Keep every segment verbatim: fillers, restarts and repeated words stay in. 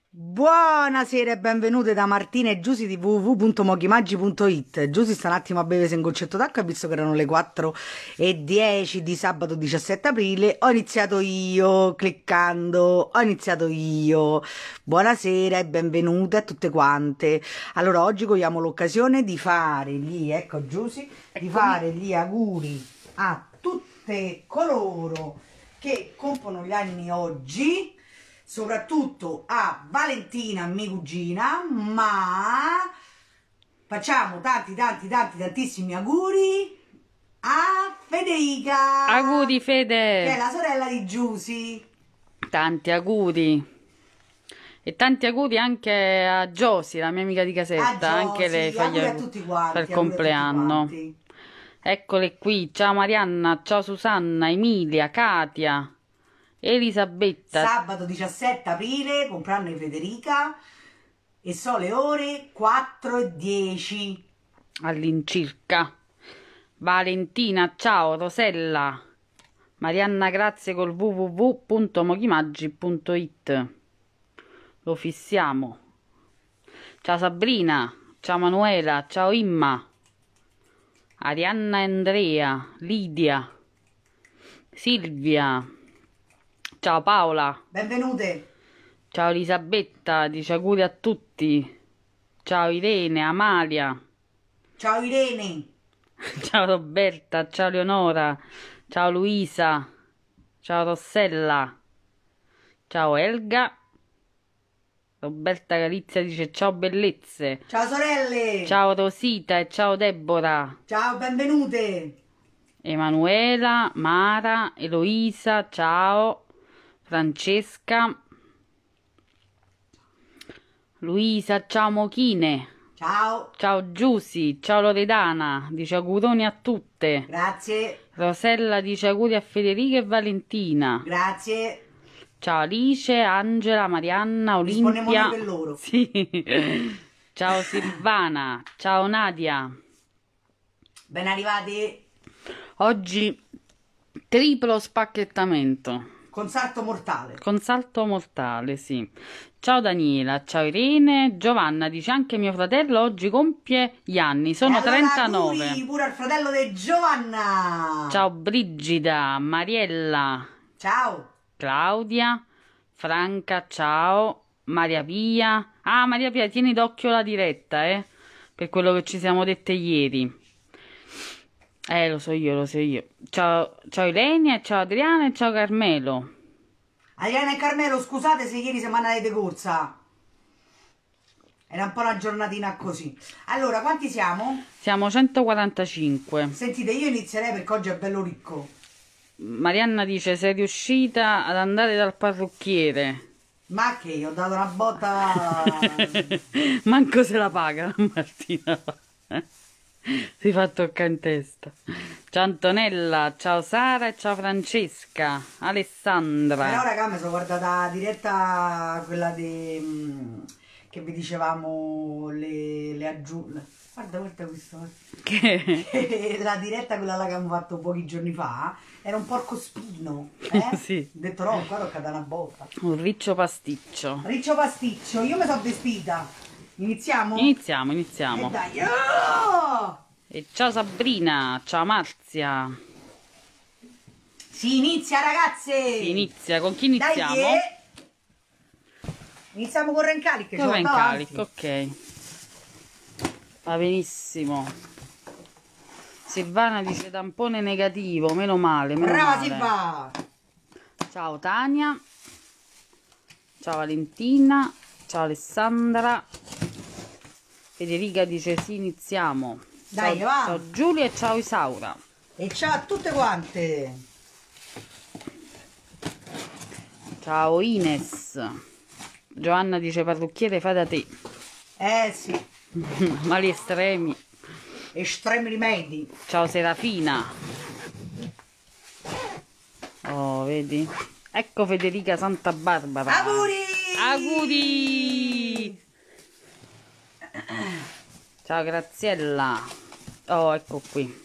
Buonasera e benvenute da Martina e Giusy di w w w punto mochimaggi punto it. Giusy sta un attimo a bere un goccetto d'acqua, visto che erano le quattro e dieci di sabato diciassette aprile. Ho iniziato io, cliccando, ho iniziato io. Buonasera e benvenute a tutte quante. Allora, oggi cogliamo l'occasione di fare gli, ecco Giusy, di fare gli auguri a tutte coloro che compiono gli anni oggi, soprattutto a Valentina, mia cugina, ma facciamo tanti tanti tanti tantissimi auguri a Federica, Auguri Fede, che è la sorella di Giusy. tanti auguri e tanti auguri anche a Josi, la mia amica di casetta, A anche Giosy, lei fa gli auguri a auguri tutti quanti, per auguri il a tutti compleanno. quanti. Eccole qui, ciao Marianna, ciao Susanna, Emilia, Katia, Elisabetta. Sabato diciassette aprile, compleanno di Federica, e sono le ore quattro e dieci all'incirca. Valentina, ciao Rosella, Marianna, grazie col w w w punto mochimaggi punto it. Lo fissiamo. Ciao Sabrina, ciao Manuela, ciao Imma, Arianna e Andrea, Lidia, Silvia, ciao Paola, benvenute. ciao Elisabetta, dice auguri a tutti. Ciao Irene, Amalia, Ciao Irene. ciao Roberta, ciao Leonora, ciao Luisa, ciao Rossella, ciao Elga. Roberta Galizia dice ciao bellezze. Ciao sorelle. Ciao Rosita e ciao Deborah. Ciao, benvenute. Emanuela, Mara, Eloisa, ciao. Francesca, Luisa, ciao Mochine. Ciao. Ciao Giusy, ciao Loredana, dice auguroni a tutte. Grazie. Rosella dice auguri a Federica e Valentina. Grazie. Ciao Alice, Angela, Marianna, Rispondiamo Olimpia. noi per loro. Sì. Ciao Silvana, ciao Nadia. Ben arrivati. Oggi triplo spacchettamento. Con salto mortale. Con salto mortale, sì. Ciao Daniela, ciao Irene. Giovanna dice anche mio fratello oggi compie gli anni, sono e allora trentanove. auguri pure al fratello di Giovanna. Ciao Brigida, Mariella, Ciao. Claudia, Franca, ciao, Maria Pia. Ah, Maria Pia, tieni d'occhio la diretta, eh, per quello che ci siamo dette ieri. Eh, lo so io, lo so io. Ciao, ciao Ilenia, ciao Adriana e ciao Carmelo. Adriana e Carmelo, scusate se ieri siamo andati di corsa. Era un po' una giornatina così. Allora, quanti siamo? Siamo centoquarantacinque. Sentite, io inizierei perché oggi è bello ricco. Marianna dice sei riuscita ad andare dal parrucchiere. Ma che io ho dato una botta. Manco se la paga Martina. Si fa toccare in testa. Ciao Antonella, ciao Sara e ciao Francesca, Alessandra. Però raga, mi sono guardata la diretta, quella di che vi dicevamo le, le aggiunte. Guarda, guarda questo. Che? La diretta quella là che abbiamo fatto pochi giorni fa era un porco spino. Eh? Sì. Ho detto no, qua ho una botta. Un riccio pasticcio. Riccio pasticcio, io mi sono vestita. Iniziamo? Iniziamo, iniziamo. E dai. Oh! E ciao Sabrina, ciao Marzia. Si inizia ragazze! Si inizia, con chi iniziamo? Dai, eh. Iniziamo con Rencali che Dove c'ho in davanti. carico, ok. Va benissimo. Silvana dice tampone negativo, meno male. Meno Brava male. Silva! Ciao Tania. Ciao Valentina. Ciao Alessandra. Federica dice sì, iniziamo. Dai, ciao, va. ciao Giulia e ciao Isaura. E ciao a tutte quante! Ciao Ines. Giovanna dice parrucchiere fai da te. Eh sì, Mali estremi. estremi rimedi. Ciao Serafina. Oh, vedi? Ecco Federica Santa Barbara. Auguri! Auguri! Ciao Graziella. Oh, ecco qui.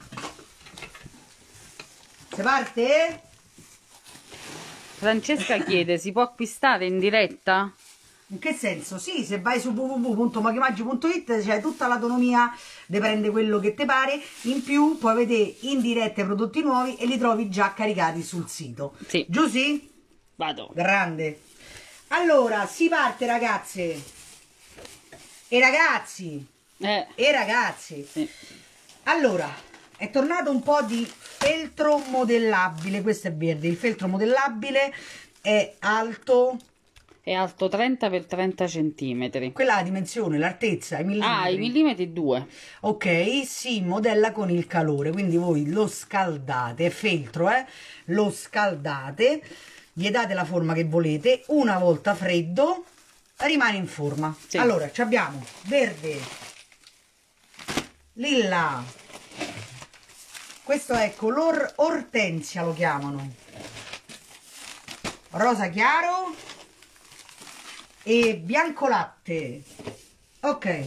Si parte? Francesca chiede, si può acquistare in diretta? In che senso? Sì, se vai su w w w punto mogimaggi punto it c'è tutta l'autonomia di prendere quello che ti pare, in più puoi vedere in diretta i prodotti nuovi e li trovi già caricati sul sito. Sì. Giusy? Vado. Grande. Allora, si parte ragazze e ragazzi Eh. e ragazzi. Sì. Allora, è tornato un po' di feltro modellabile, questo è verde, il feltro modellabile è alto... È alto trenta per trenta centimetri. Quella è la dimensione, l'altezza, i millimetri. Ah, i millimetri due. Ok, si modella con il calore, quindi voi lo scaldate, è feltro, eh? Lo scaldate, gli date la forma che volete, una volta freddo rimane in forma. Sì. Allora, ci abbiamo verde, lilla, questo è color ortensia, lo chiamano, rosa chiaro e bianco latte. Ok,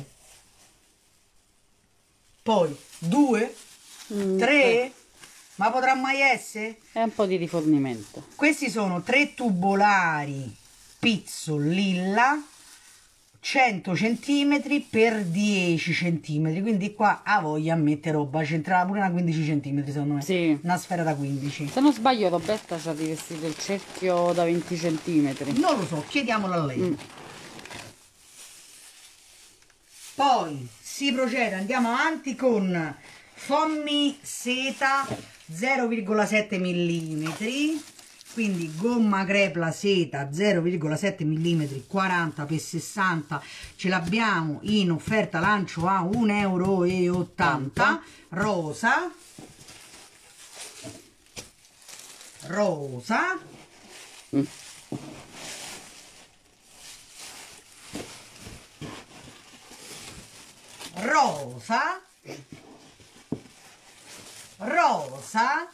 poi due, Mm, tre, ma potrà mai essere? È un po' di rifornimento. Questi sono tre tubolari pizzo lilla, cento centimetri per dieci centimetri, quindi qua ha voglia a mettere roba, c'entrava pure una quindici centimetri secondo me, Sì. una sfera da quindici. Se non sbaglio Roberta ci ha rivestito il cerchio da venti centimetri. Non lo so, chiediamolo a lei. Mm. Poi si procede, andiamo avanti con Foamy seta zero virgola sette millimetri, quindi gomma crepla seta zero virgola sette millimetri, quaranta per sessanta, ce l'abbiamo in offerta lancio a un euro e ottanta, rosa, rosa, Mm. rosa, rosa,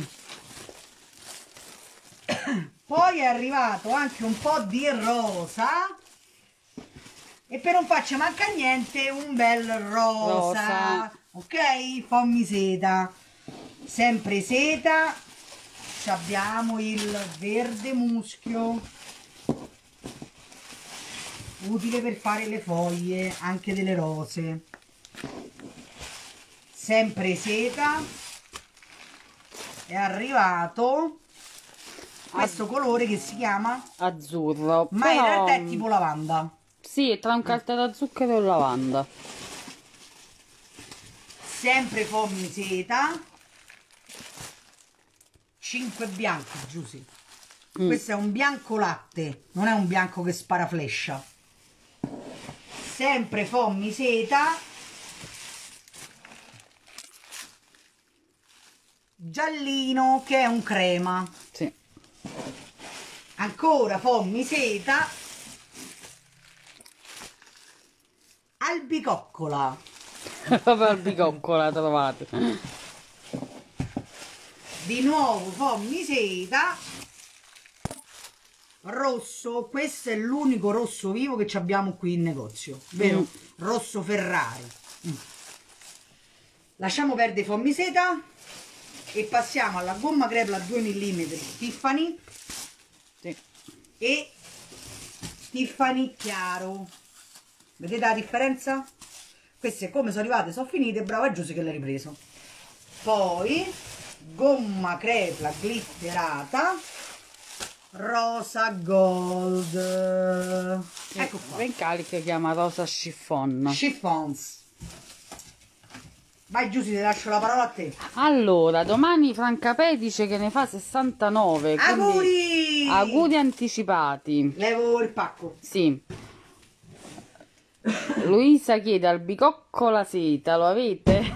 poi è arrivato anche un po' di rosa e per non farci manca niente un bel rosa, Rosa. ok? Foamy seta, sempre seta, ci abbiamo il verde muschio, utile per fare le foglie anche delle rose, sempre seta, è arrivato questo colore che si chiama, Azzurro. ma in però, realtà è tipo lavanda, sì, è tra un carta da zucchero e lavanda. sempre Foamy seta, cinque bianchi, Giusy. Mm. Questo è un bianco latte, non è un bianco che spara flescia. Sempre Foamy seta, giallino che è un crema, Sì. ancora Foamy seta, albicoccola, Proprio albicoccola trovate. di nuovo Foamy seta, rosso, questo è l'unico rosso vivo che ci abbiamo qui in negozio, vero? Mm. Rosso Ferrari. Mm. Lasciamo perdere Foamy seta e passiamo alla gomma crepla due millimetri Tiffany Sì. e Tiffany chiaro. Vedete la differenza? Queste come sono arrivate sono finite, brava Giusy che l'ha ripreso. Poi gomma crepla glitterata rosa gold, ecco qua, Bencali che chiama rosa chiffon. chiffons. Vai Giusy, ti lascio la parola a te. Allora, domani Francapè dice che ne fa sessantanove. quindi Auguri! auguri anticipati. Levo il pacco. Sì. Luisa chiede albicoccola seta, lo avete?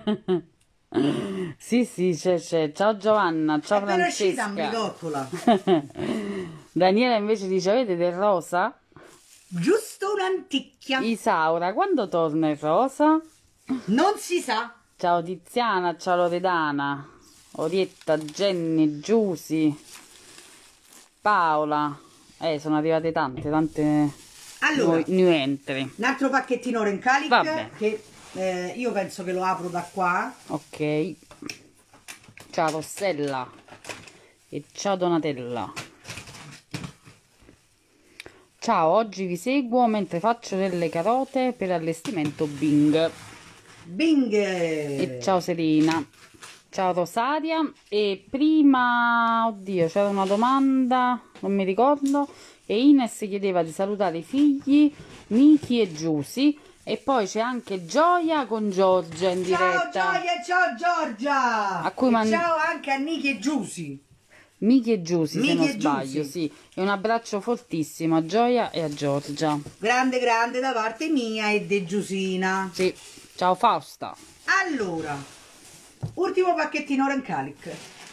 Sì, sì, c'è, c'è. Ciao Giovanna, ciao È appena uscita Francesca. ambicoccola. Daniela invece dice, avete del rosa? Giusto un'anticchia. Isaura, quando torna il rosa? Non si sa. Ciao Tiziana, ciao Loredana, Orietta, Jenny, Giusy, Paola. Eh, sono arrivate tante, tante Allora, new, new entry. un altro pacchettino Rencalic Vabbè. che eh, io penso che lo apro da qua. Ok. Ciao Rossella e ciao Donatella. Ciao, oggi vi seguo mentre faccio delle carote per allestimento Bing. Bing! E ciao Serena. Ciao Rosaria. E prima, oddio, c'era una domanda, non mi ricordo. E Ines chiedeva di salutare i figli, Miki e Giusy. E poi c'è anche Gioia con Giorgia in diretta. Ciao Gioia, ciao Giorgia! A cui E man- ciao anche a Niki e Giusy. Miki e Giusy, se Miki non e sbaglio, Giusy. sì. E un abbraccio fortissimo a Gioia e a Giorgia. Grande grande da parte mia e di Giusina. Sì. Ciao Fausta. Allora, ultimo pacchettino Rencalic.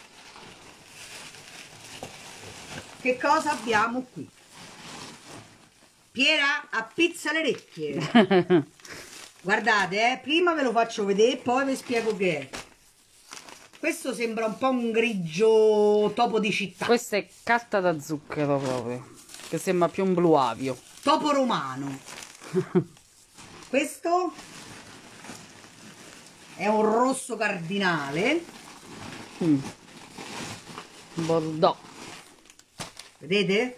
Che cosa abbiamo qui? Piera appizza le orecchie. Guardate, eh, prima ve lo faccio vedere, poi vi spiego che è. Questo sembra un po' un grigio topo di città. Questa è carta da zucchero proprio, che sembra più un blu avio. Topo romano. Questo è un rosso cardinale. Mm. Bordeaux. Vedete?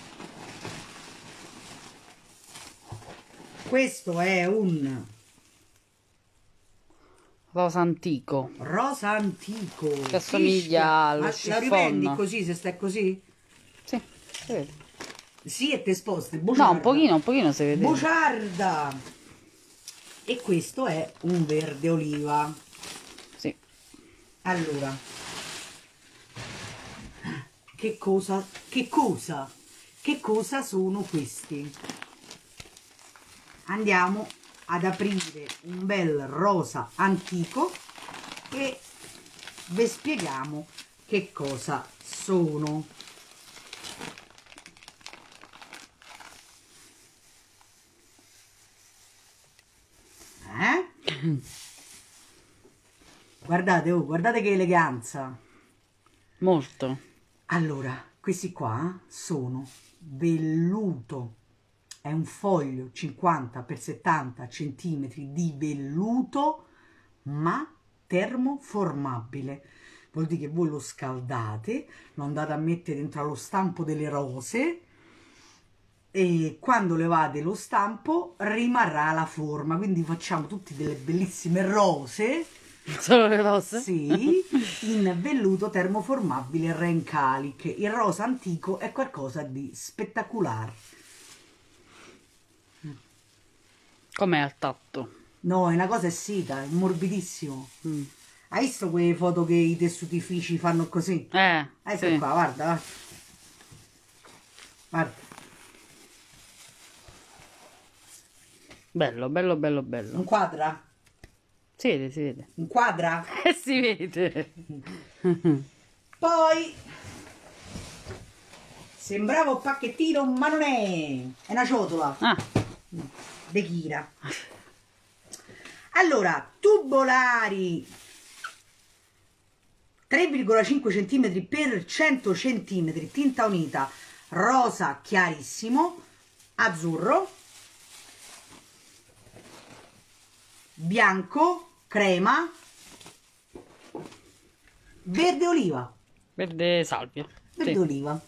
Questo è un Rosa antico. rosa antico. Che assomiglia allo Ma la chiffon. riprendi così, se stai così? Sì, si vede. Sì, e te sposti. No, Buciarda. un pochino, un pochino si vede. Buciarda. E questo è un verde oliva. Sì. Allora, che cosa, che cosa, che cosa sono questi? Andiamo ad aprire un bel rosa antico e vi spieghiamo che cosa sono. Eh? Guardate, oh, guardate che eleganza. Molto. Allora, questi qua sono velluto. È un foglio cinquanta per settanta centimetri di velluto, ma termoformabile. Vuol dire che voi lo scaldate, lo andate a mettere dentro allo stampo delle rose e quando levate lo stampo rimarrà la forma. Quindi facciamo tutte delle bellissime rose. Solo le rose? Sì, in velluto termoformabile Rencalic. Il rosa antico è qualcosa di spettacolare. Com'è al tatto? No, è una cosa essita, è morbidissimo. Mm. Hai visto quelle foto che i tessutifici fanno così? Eh, Ecco sì. qua, guarda, guarda. Guarda. Bello, bello, bello, bello. Inquadra? Si vede, si vede. Inquadra? Eh, si vede. Poi sembrava un pacchettino, ma non è. È una ciotola. Ah, De Kira. Allora, tubolari tre virgola cinque centimetri per cento centimetri, tinta unita, rosa chiarissimo, azzurro, bianco, crema, verde oliva. verde salvia. Verde Sì. oliva.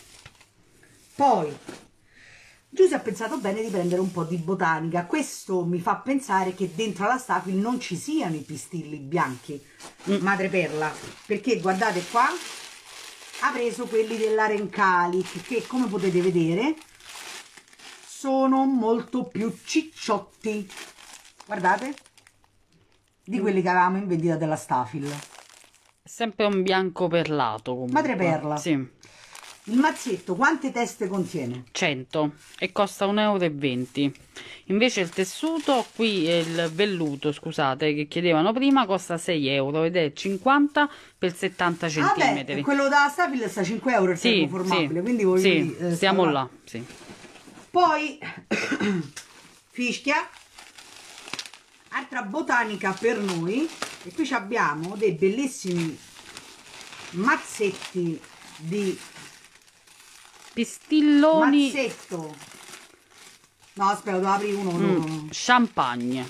Poi Giusy ha pensato bene di prendere un po' di botanica. Questo mi fa pensare che dentro alla Stafil non ci siano i pistilli bianchi, Mm. madreperla, perché guardate qua ha preso quelli della Rencalic che, come potete vedere, sono molto più cicciotti, guardate, di quelli che avevamo in vendita della Stafil. È sempre un bianco perlato comunque. Madreperla. Sì. Il mazzetto quante teste contiene? cento e costa un euro e venti. Invece il tessuto, qui è il velluto, scusate, che chiedevano prima, costa sei euro ed è cinquanta per settanta centimetri. Vabbè, quello da Stafil sta cinque euro il Sì, termoformabile, sì, quindi voi sì, eh, stiamo sta là, sì. Poi fischia, altra botanica per noi, e qui abbiamo dei bellissimi mazzetti di Pistilloni, mazzetto. No, aspetta, devo aprire uno, uno, mm, uno. champagne,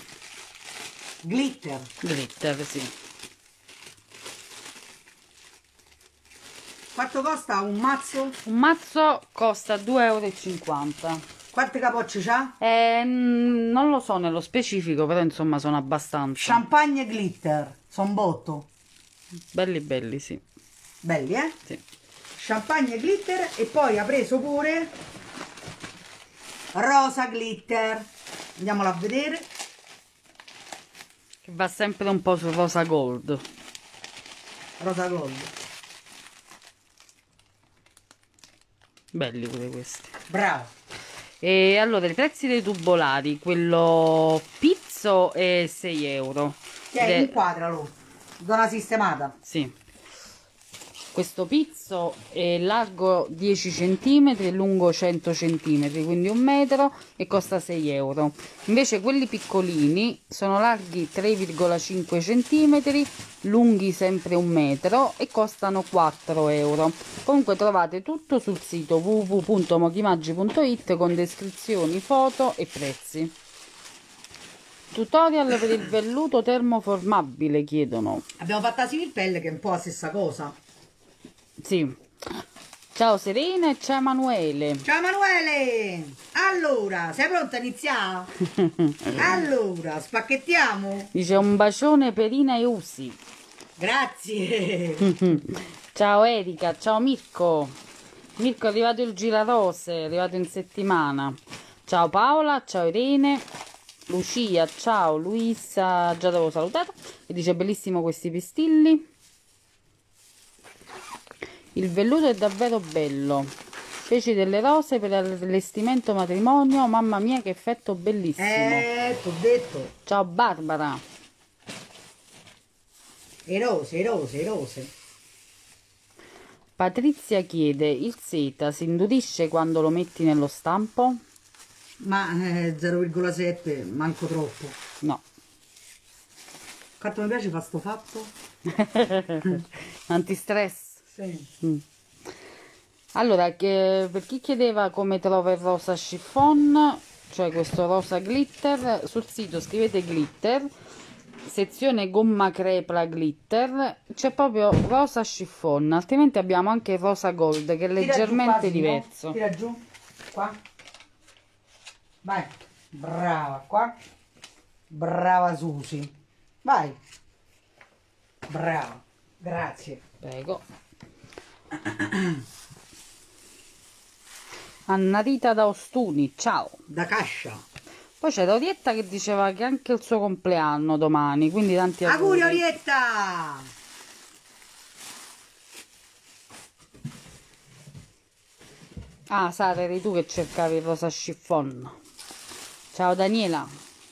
Glitter. glitter, sì. Quanto costa un mazzo? Un mazzo costa due e cinquanta euro. Quante capocce c'ha? Eh, mm, non lo so nello specifico, però insomma sono abbastanza. Champagne glitter, son botto. Belli belli, sì. Belli, eh? Sì. Champagne glitter e poi ha preso pure rosa glitter. Andiamola a vedere. Che va sempre un po' sul rosa gold. Rosa gold. Belli pure questi. Bravo. E allora i prezzi dei tubolari, quello pizzo è sei euro. Tieni, Ed è- inquadralo. Do una sistemata. Sì. Questo pizzo è largo dieci centimetri e lungo cento centimetri, quindi un metro, e costa sei euro. Invece quelli piccolini sono larghi tre virgola cinque centimetri, lunghi sempre un metro e costano quattro euro. Comunque trovate tutto sul sito w w w punto mochimaggi punto it con descrizioni, foto e prezzi. Tutorial per il velluto termoformabile, chiedono. Abbiamo fatto la similpelle che è un po' la stessa cosa. Sì. Ciao Serena e ciao Emanuele. Ciao Emanuele! Allora, sei pronta a iniziare? Allora, spacchettiamo? Dice un bacione per Ina e Usi. Grazie! Ciao Erika, ciao Mirko. Mirko è arrivato il girarose, è arrivato in settimana. Ciao Paola, ciao Irene, Lucia, ciao Luisa, già l'avevo salutata. E dice bellissimo questi pistilli. Il velluto è davvero bello. Feci delle rose per l'allestimento matrimonio. Mamma mia che effetto bellissimo. Eh, t'ho detto. Ciao Barbara. E rose, e rose, e rose. Patrizia chiede, il seta si indurisce quando lo metti nello stampo? Ma eh, zero virgola sette, manco troppo. No. Quanto mi piace fa sto fatto? Antistress. Sì. Mm. Allora, che, per chi chiedeva come trova il rosa chiffon, cioè questo rosa glitter, sul sito scrivete glitter, sezione gomma crepla glitter, c'è proprio rosa chiffon, altrimenti abbiamo anche il rosa gold che è Tira giù leggermente quasi, diverso. no? Tira giù, qua. Vai, brava, qua. Brava Susi. Vai. Brava, grazie. Prego. Anna Rita da Ostuni, ciao. Da Cascia. Poi c'è Orietta che diceva che è anche il suo compleanno domani, quindi tanti auguri. Auguri Orietta! Ah, Sara, eri tu che cercavi il rosa chiffon. Ciao Daniela.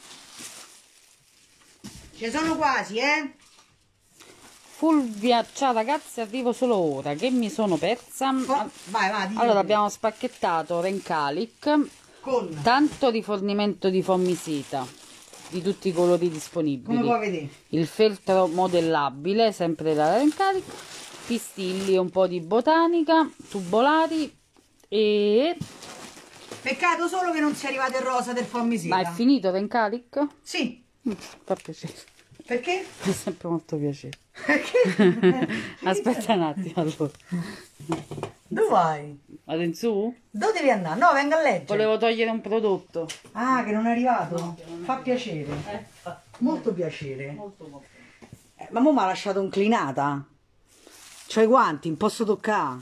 Ci sono quasi, eh? Fulvia, ciao ragazzi, arrivo solo ora, che mi sono persa. Oh, vai, vai, dillo. Allora, abbiamo spacchettato Rencalic, Con, tanto rifornimento di fommicita, di tutti i colori disponibili. come puoi vedere. Il feltro modellabile, sempre da Rencalic, pistilli, un po' di botanica, tubolari e... Peccato solo che non sia arrivato il rosa del fommicida. Ma è finito Rencalic? Sì. Mm, fa piacere. Perché? Fa sempre molto piacere. Perché? Aspetta un attimo allora. Dove vai? Vado in su? Dove devi andare? No, venga a leggere. Volevo togliere un prodotto. Ah, che non è arrivato? No, che non è Fa arrivato. piacere. Eh, fa Molto piacere. molto molto. Eh, ma mo mi ha lasciato inclinata. C'ho i guanti, non posso toccare.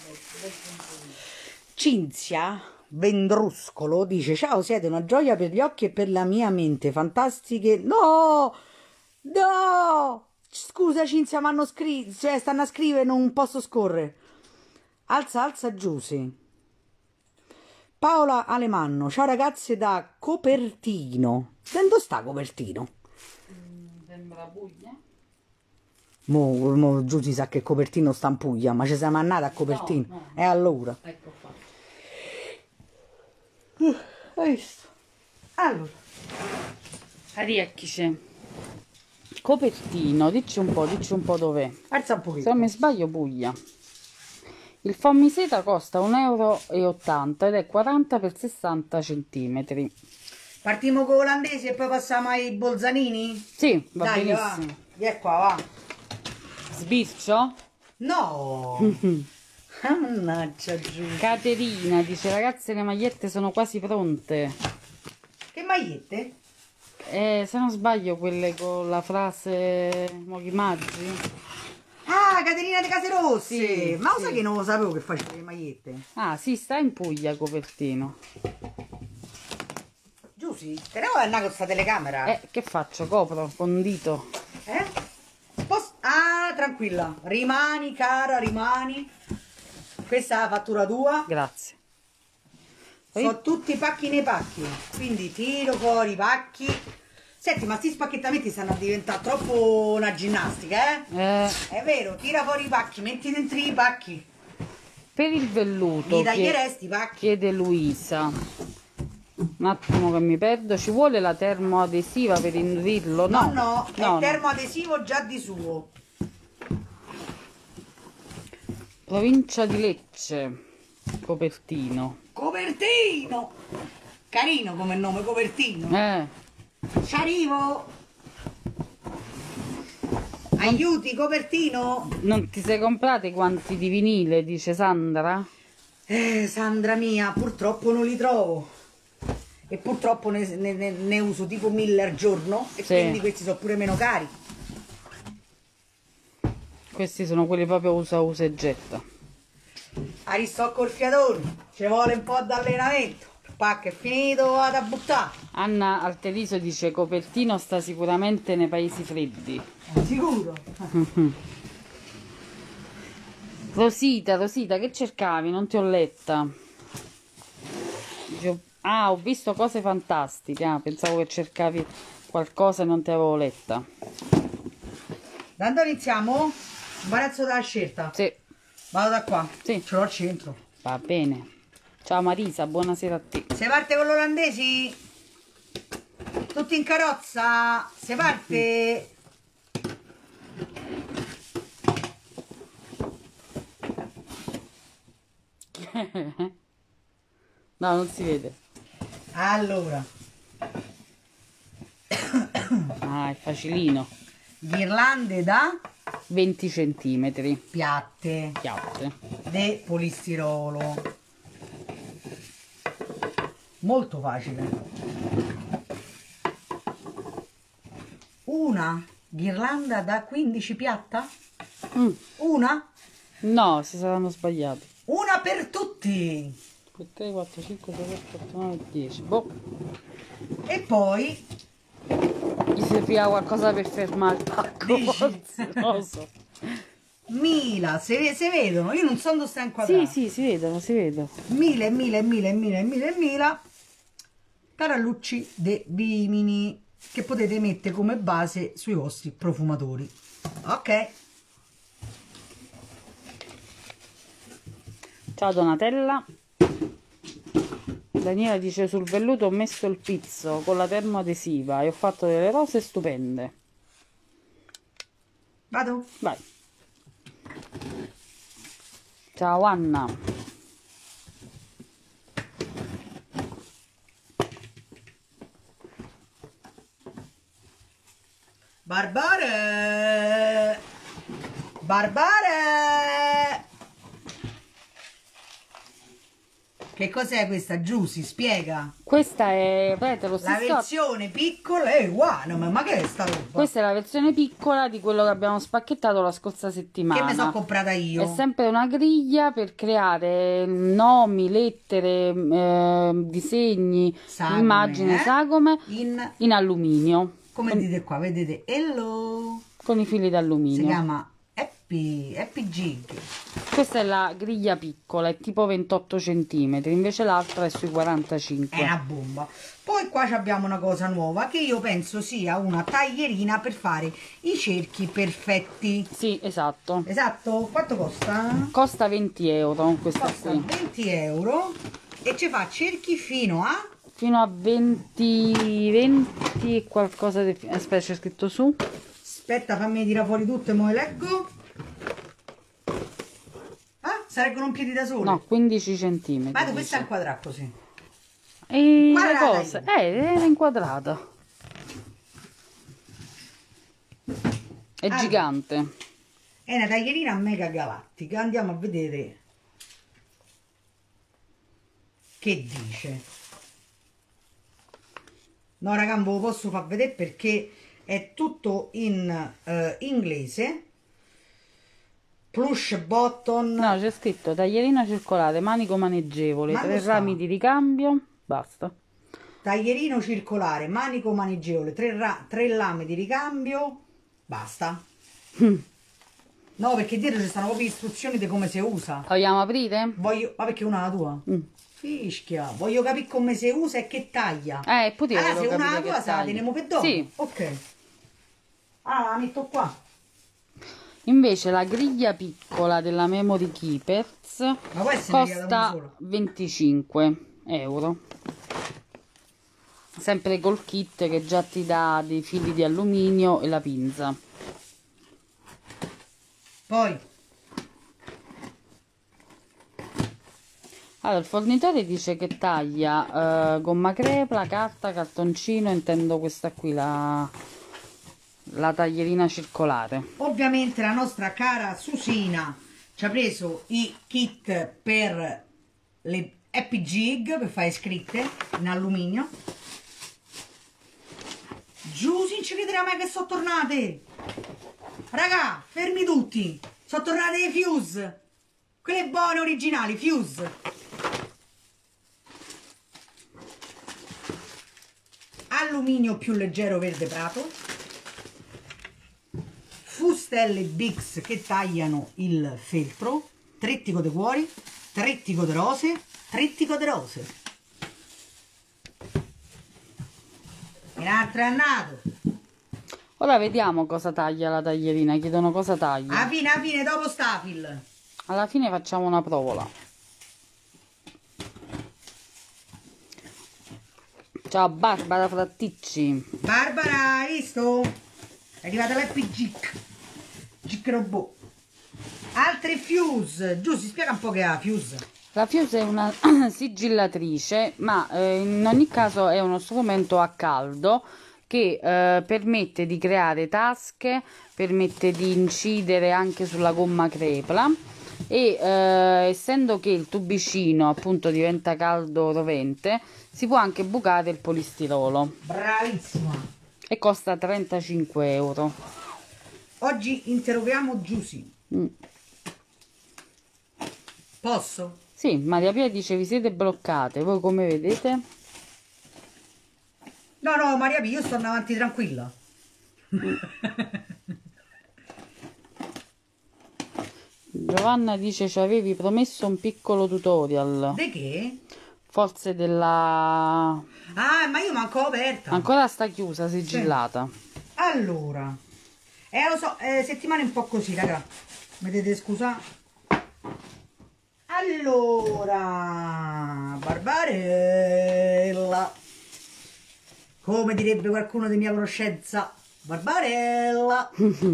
Cinzia Vendruscolo dice: ciao, siete una gioia per gli occhi e per la mia mente. Fantastiche. No! No! Scusa Cinzia, mi hanno scritto, cioè stanno a scrivere, non posso scorrere. Alza, alza, Giusy. Paola Alemanno, ciao ragazze da Copertino. Dove sta Copertino? Mm, sembra Puglia? Mo, mo Giusy sa che Copertino sta in Puglia, ma ci siamo andati a Copertino. No, no. E allora? Ecco qua. Uh, hai visto? Allora. Rieccoci. Copertino, dici un po', dici un po' dov'è. Alza un Se pochino. non mi sbaglio Puglia. Il fommiceta costa un euro e ottanta ed è quaranta per sessanta centimetri. Partiamo con l'olandesi e poi passiamo ai bolzanini? Sì, va Dai, benissimo. va. Vieni qua, va. Sbircio? No! Mannaggia giù. Caterina dice: ragazze, le magliette sono quasi pronte. Che magliette? Eh, se non sbaglio, quelle con la frase Moghi Maggi. Ah, Caterina di Case Rosse. Sì, Ma lo sì. sai che non lo sapevo che facevi le magliette? Ah, sì, sta in Puglia, Copertino. Giussi, te ne vuoi andare con questa telecamera? Eh, che faccio? Copro con un dito. Eh? Spost- ah, tranquilla. Rimani, cara, rimani. Questa è la fattura tua. Grazie. Sono tutti pacchi nei pacchi. Quindi tiro fuori i pacchi. Senti, ma sti spacchettamenti stanno a diventare troppo una ginnastica, eh? Eh, È vero, tira fuori i pacchi, metti dentro i pacchi. per il velluto Mi chie- taglieresti i pacchi? chiede Luisa. Un attimo che mi perdo. Ci vuole la termoadesiva per inderirlo? No, No, no, è no, no. termoadesivo già di suo. Provincia di Lecce, Copertino. Copertino! Carino come nome, Copertino. Eh, Ci arrivo! Aiuti, Copertino! non ti sei comprati quanti di vinile, dice Sandra? Eh, Sandra mia, purtroppo non li trovo. E purtroppo ne, ne- ne- ne uso tipo mille al giorno e Sì. quindi questi sono pure meno cari. Questi sono quelli proprio usa usa e getta. Aristocco il fiatone, ci vuole un po' di allenamento. Il pacco è finito, vado a buttare. Anna Alteriso dice: Copertino sta sicuramente nei paesi freddi. Sicuro? Rosita, Rosita, che cercavi? Non ti ho letta. Dice, ho- Ah, ho visto cose fantastiche. Ah, pensavo che cercavi qualcosa e non ti avevo letta. Da dove iniziamo? Imbarazzo della scelta. Sì, Vado da qua. Sì. Ce l'ho al centro. va bene. Ciao Marisa, buonasera a te. Se parte con l'olandesi? Tutti in carrozza? Se parte? No, non si vede. Allora, Ah, è facilino. ghirlande da venti centimetri. piatte Piatte. di polistirolo. Molto facile. Una ghirlanda da quindici piatta? Mm. Una? No, si saranno sbagliati. Una per tutti. tre, quattro, cinque, sei, sette, otto, nove, dieci. Boh, E poi gli serviva qualcosa per fermare il pacco. Dici? Forse, non lo so. mila, se, se vedono, io non so dove sta Sì, inquadrato. sì, si vedono, si vedono. Mille, mille, mille, mille, mille, mille tarallucci de vimini che potete mettere come base sui vostri profumatori. Ok. Ciao Donatella. Daniela dice: sul velluto ho messo il pizzo con la termoadesiva e ho fatto delle rose stupende. Vado. Vai. Ciao Anna. Barbare. Barbare. Che cos'è questa? Giù, si spiega. Questa è, vedete, lo La stesso. versione piccola è uguale, ma, ma che è sta roba? Questa è la versione piccola di quello che abbiamo spacchettato la scorsa settimana. Che mi sono comprata io. È sempre una griglia per creare nomi, lettere, eh, disegni, Sagome, immagini, eh? sagome In, in alluminio. come con, dite qua, vedete? Hello. con i fili Si d'alluminio. chiama Happy, Happy Jig. Questa è la griglia piccola, è tipo ventotto centimetri, invece l'altra è sui quarantacinque. È una bomba. Poi qua abbiamo una cosa nuova che io penso sia una taglierina per fare i cerchi perfetti. Sì, esatto. Esatto? Quanto costa? Costa venti euro questa Costa qui. venti euro e ci fa cerchi fino a... Fino a venti, venti e qualcosa di più. Aspetta, c'è scritto su. Aspetta, fammi tirare fuori tutto e mo' le leggo. Ah, sarebbero un piedi da sole. No, quindici centimetri. Guarda, questa è dice. inquadrata così. E le Inquadrata cose. io. Eh, era inquadrata. È Allora. gigante. È una taglierina mega galattica. Andiamo a vedere che dice. No raga, non ve lo posso far vedere perché è tutto in uh, inglese. Plush button. No, c'è scritto taglierino circolare, manico maneggevole, Ma tre lo sta? rami di ricambio, basta. Taglierino circolare, manico maneggevole, tre, ra tre lame di ricambio, basta. No, perché dietro ci stanno proprio istruzioni di come si usa. Vogliamo aprire? Voglio, ma perché una è la tua? Mm. Fischia, voglio capire come si usa e che taglia. Eh, pure io allora, volevo se una è la capire tua, che se la taglia. teniamo per dopo. Sì. Ok. Allora, la metto qua. Invece la griglia piccola della Memory Keepers Ma può essere una costa sola? venticinque euro. Sempre col kit che già ti dà dei fili di alluminio e la pinza. Poi, Allora, il fornitore dice che taglia eh, gomma crepa, carta, cartoncino, intendo questa qui, la, la taglierina circolare. ovviamente la nostra cara Susina ci ha preso i kit per le Happy Jig, per fare scritte in alluminio. Giù, si ci crederà mai che sono tornate. Raga, fermi tutti. Sono tornate le Fuse. Quelle buone originali, Fuse. Alluminio più leggero verde prato. Fustelle Bix che tagliano il feltro. Trittico de cuori. Trittico de rose. Trittico de rose. Un altro è andato. Ora vediamo cosa taglia la taglierina, chiedono cosa taglia. Alla fine, alla fine, dopo stafil. Alla fine facciamo una provola. Ciao Barbara Fratticci. Barbara, hai visto? È arrivata l'Happy Gic. Gic robot. Altre Fuse. Giù, si spiega un po' che ha Fuse. La Fuse è una sigillatrice, ma eh, in ogni caso è uno strumento a caldo che eh, permette di creare tasche, permette di incidere anche sulla gomma crepla e eh, essendo che il tubicino appunto diventa caldo rovente, si può anche bucare il polistirolo. Bravissima. E costa trentacinque euro. Oggi interroghiamo Giusy. Mm. Posso? Sì, Maria Pia dice vi siete bloccate, voi come vedete? No, no, Maria P, io sto avanti tranquilla. Giovanna dice ci avevi promesso un piccolo tutorial. De che? Forse della... Ah, ma io manco aperta. Ancora sta chiusa, sigillata. Allora, eh lo so, eh, settimane un po' così, raga. Vedete, scusa. Allora, Barbarella. Come direbbe qualcuno di mia conoscenza, Barbarella.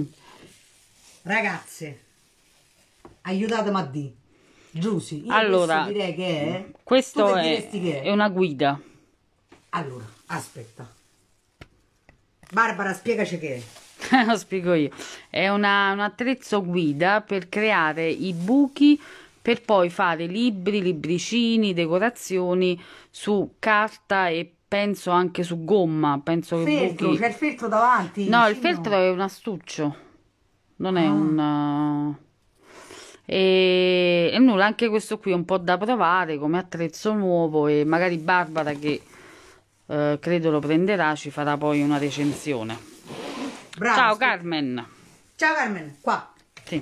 Ragazze, aiutatemi a dire. Giusy, io Allora, questo direi che è... questo tu che è, diresti che è una guida. Allora, aspetta. Barbara, spiegaci che è. Lo spiego io. È una- un attrezzo guida per creare i buchi per poi fare libri, libricini, decorazioni su carta e penso anche su gomma. Penso che Feltro, buchi... c'è il feltro davanti. No, il vicino. feltro è un astuccio, non è Ah. un... E, e nulla, anche questo qui è un po' da provare come attrezzo nuovo e magari Barbara che eh, credo lo prenderà ci farà poi una recensione. Bravo, Ciao aspetta. Carmen. Ciao Carmen, qua. Sì,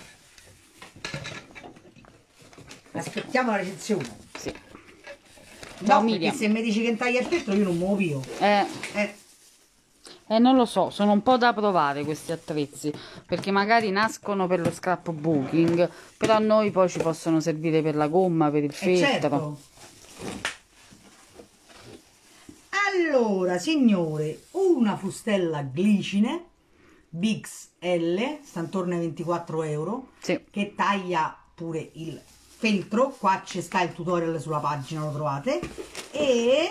Aspettiamo la recensione. sì. No, Ciao perché Miriam. se mi dici che taglia il feltro io non me lo pio. Eh, Eh, eh, non lo so, sono un po' da provare questi attrezzi perché magari nascono per lo scrapbooking, però a noi poi ci possono servire per la gomma, per il eh, feltro. certo. Allora, signore, una fustella glicine Bix L, sta intorno ai ventiquattro euro, Sì. che taglia pure il feltro. Qua c'è sta il tutorial sulla pagina, lo trovate. E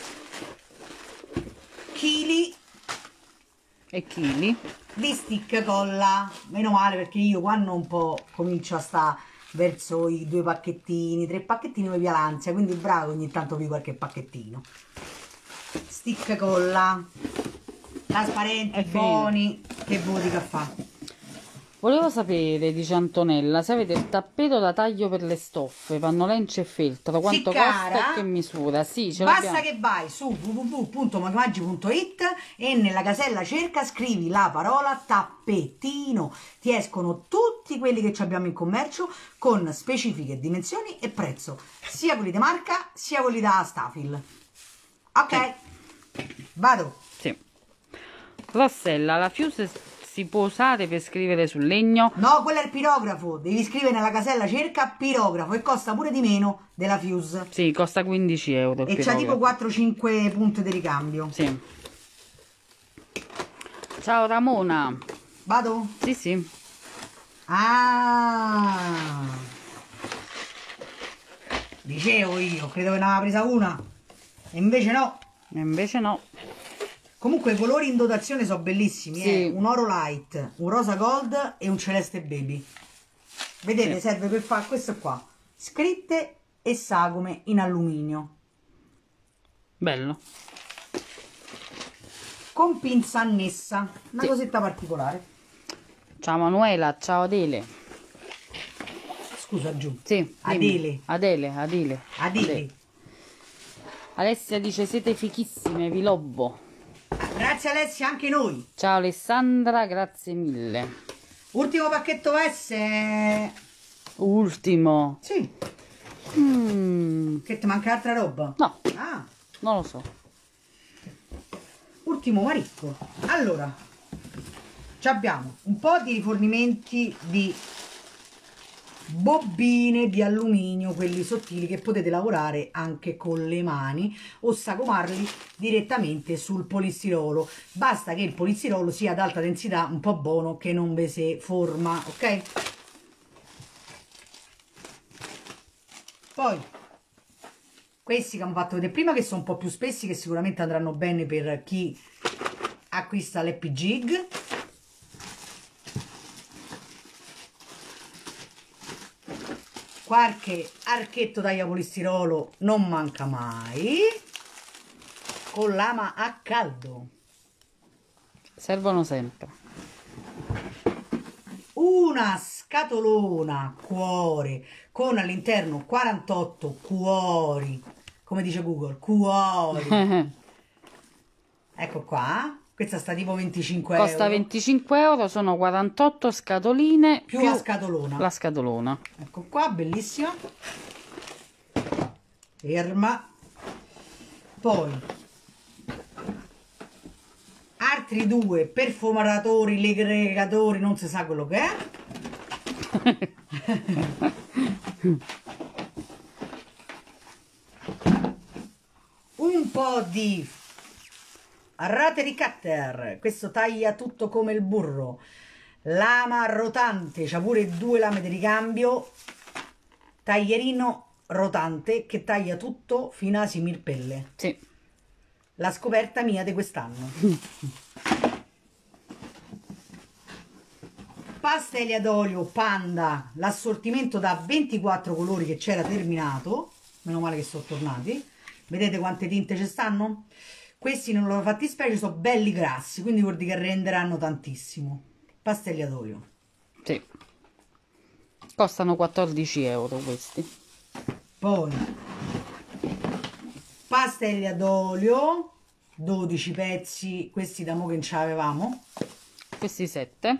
chili E chili. di stick colla. Meno male, perché io quando un po' comincio a sta verso i due pacchettini, tre pacchettini mi via l'ansia, quindi bravo, ogni tanto vi qualche pacchettino. Stick colla, trasparenti, buoni, che voti che fa? Volevo sapere, dice Antonella, se avete il tappeto da taglio per le stoffe, pannolence e feltro, quanto Sì, costa cara. e che misura? Sì, ce Basta l'abbiamo. che vai su w w w punto mogimaggi punto it e nella casella cerca scrivi la parola tappetino. Ti escono tutti quelli che ci abbiamo in commercio con specifiche dimensioni e prezzo, sia quelli di marca sia quelli da Stafil. Ok, vado. Sì. Rossella, la fuse si può usare per scrivere sul legno? No, quello è il pirografo, devi scrivere nella casella cerca pirografo e costa pure di meno della Fuse. Sì, costa quindici euro il E c'ha tipo pirografo. quattro cinque punti di ricambio. Sì. Ciao Ramona. Vado? Sì, sì. Ah, dicevo io, credo che ne aveva presa una e invece no. E invece no. Comunque i colori in dotazione sono bellissimi, Sì. eh? Un oro light, un rosa gold e un celeste baby. Vedete, Sì. serve per fare questo qua, scritte e sagome in alluminio Bello. con pinza annessa, una Sì. cosetta particolare. Ciao Manuela, ciao Adele. Scusa giù. Sì, dimmi. Adele. Adele, Adele. Adele. Alessia dice siete fichissime, vi lobbo. Grazie Alessia, anche noi. Ciao Alessandra, grazie mille. Ultimo pacchetto S. Ultimo. Sì. Mm, Che ti manca altra roba? no, Ah, non lo so. ultimo maricco. Allora, ci abbiamo un po' di rifornimenti di bobine di alluminio, quelli sottili che potete lavorare anche con le mani o sagomarli direttamente sul polistirolo. Basta che il polistirolo sia ad alta densità, un po' buono, che non vi si forma, ok? Poi questi che abbiamo fatto vedere prima, che sono un po' più spessi, che sicuramente andranno bene per chi acquista l'Happy Jig. Qualche archetto taglia polistirolo non manca mai, con lama a caldo. Servono sempre. Una scatolona cuore con all'interno quarantotto cuori, come dice Google, cuori. Ecco qua, questa sta tipo venticinque Costa euro. venticinque euro, sono quarantotto scatoline Più la scatolona. la scatolona. Ecco qua, bellissima. Ferma. Poi altri due perfumatori, legatori, non si sa quello che è. Un po' di Ratery Cutter, questo taglia tutto come il burro. Lama rotante, c'ha pure due lame di ricambio. Taglierino rotante che taglia tutto fino a simirpelle. Sì. La scoperta mia di quest'anno. Pasteli ad olio Panda, l'assortimento da ventiquattro colori che c'era terminato. Meno male che sono tornati. Vedete quante tinte ci stanno? Questi non l'ho fatti specie, sono belli grassi, quindi vuol dire che renderanno tantissimo. Pastelli ad olio. Sì. Costano quattordici euro questi. Poi pastelli ad olio, dodici pezzi, questi da mo che non ce l'avevamo. Questi sette.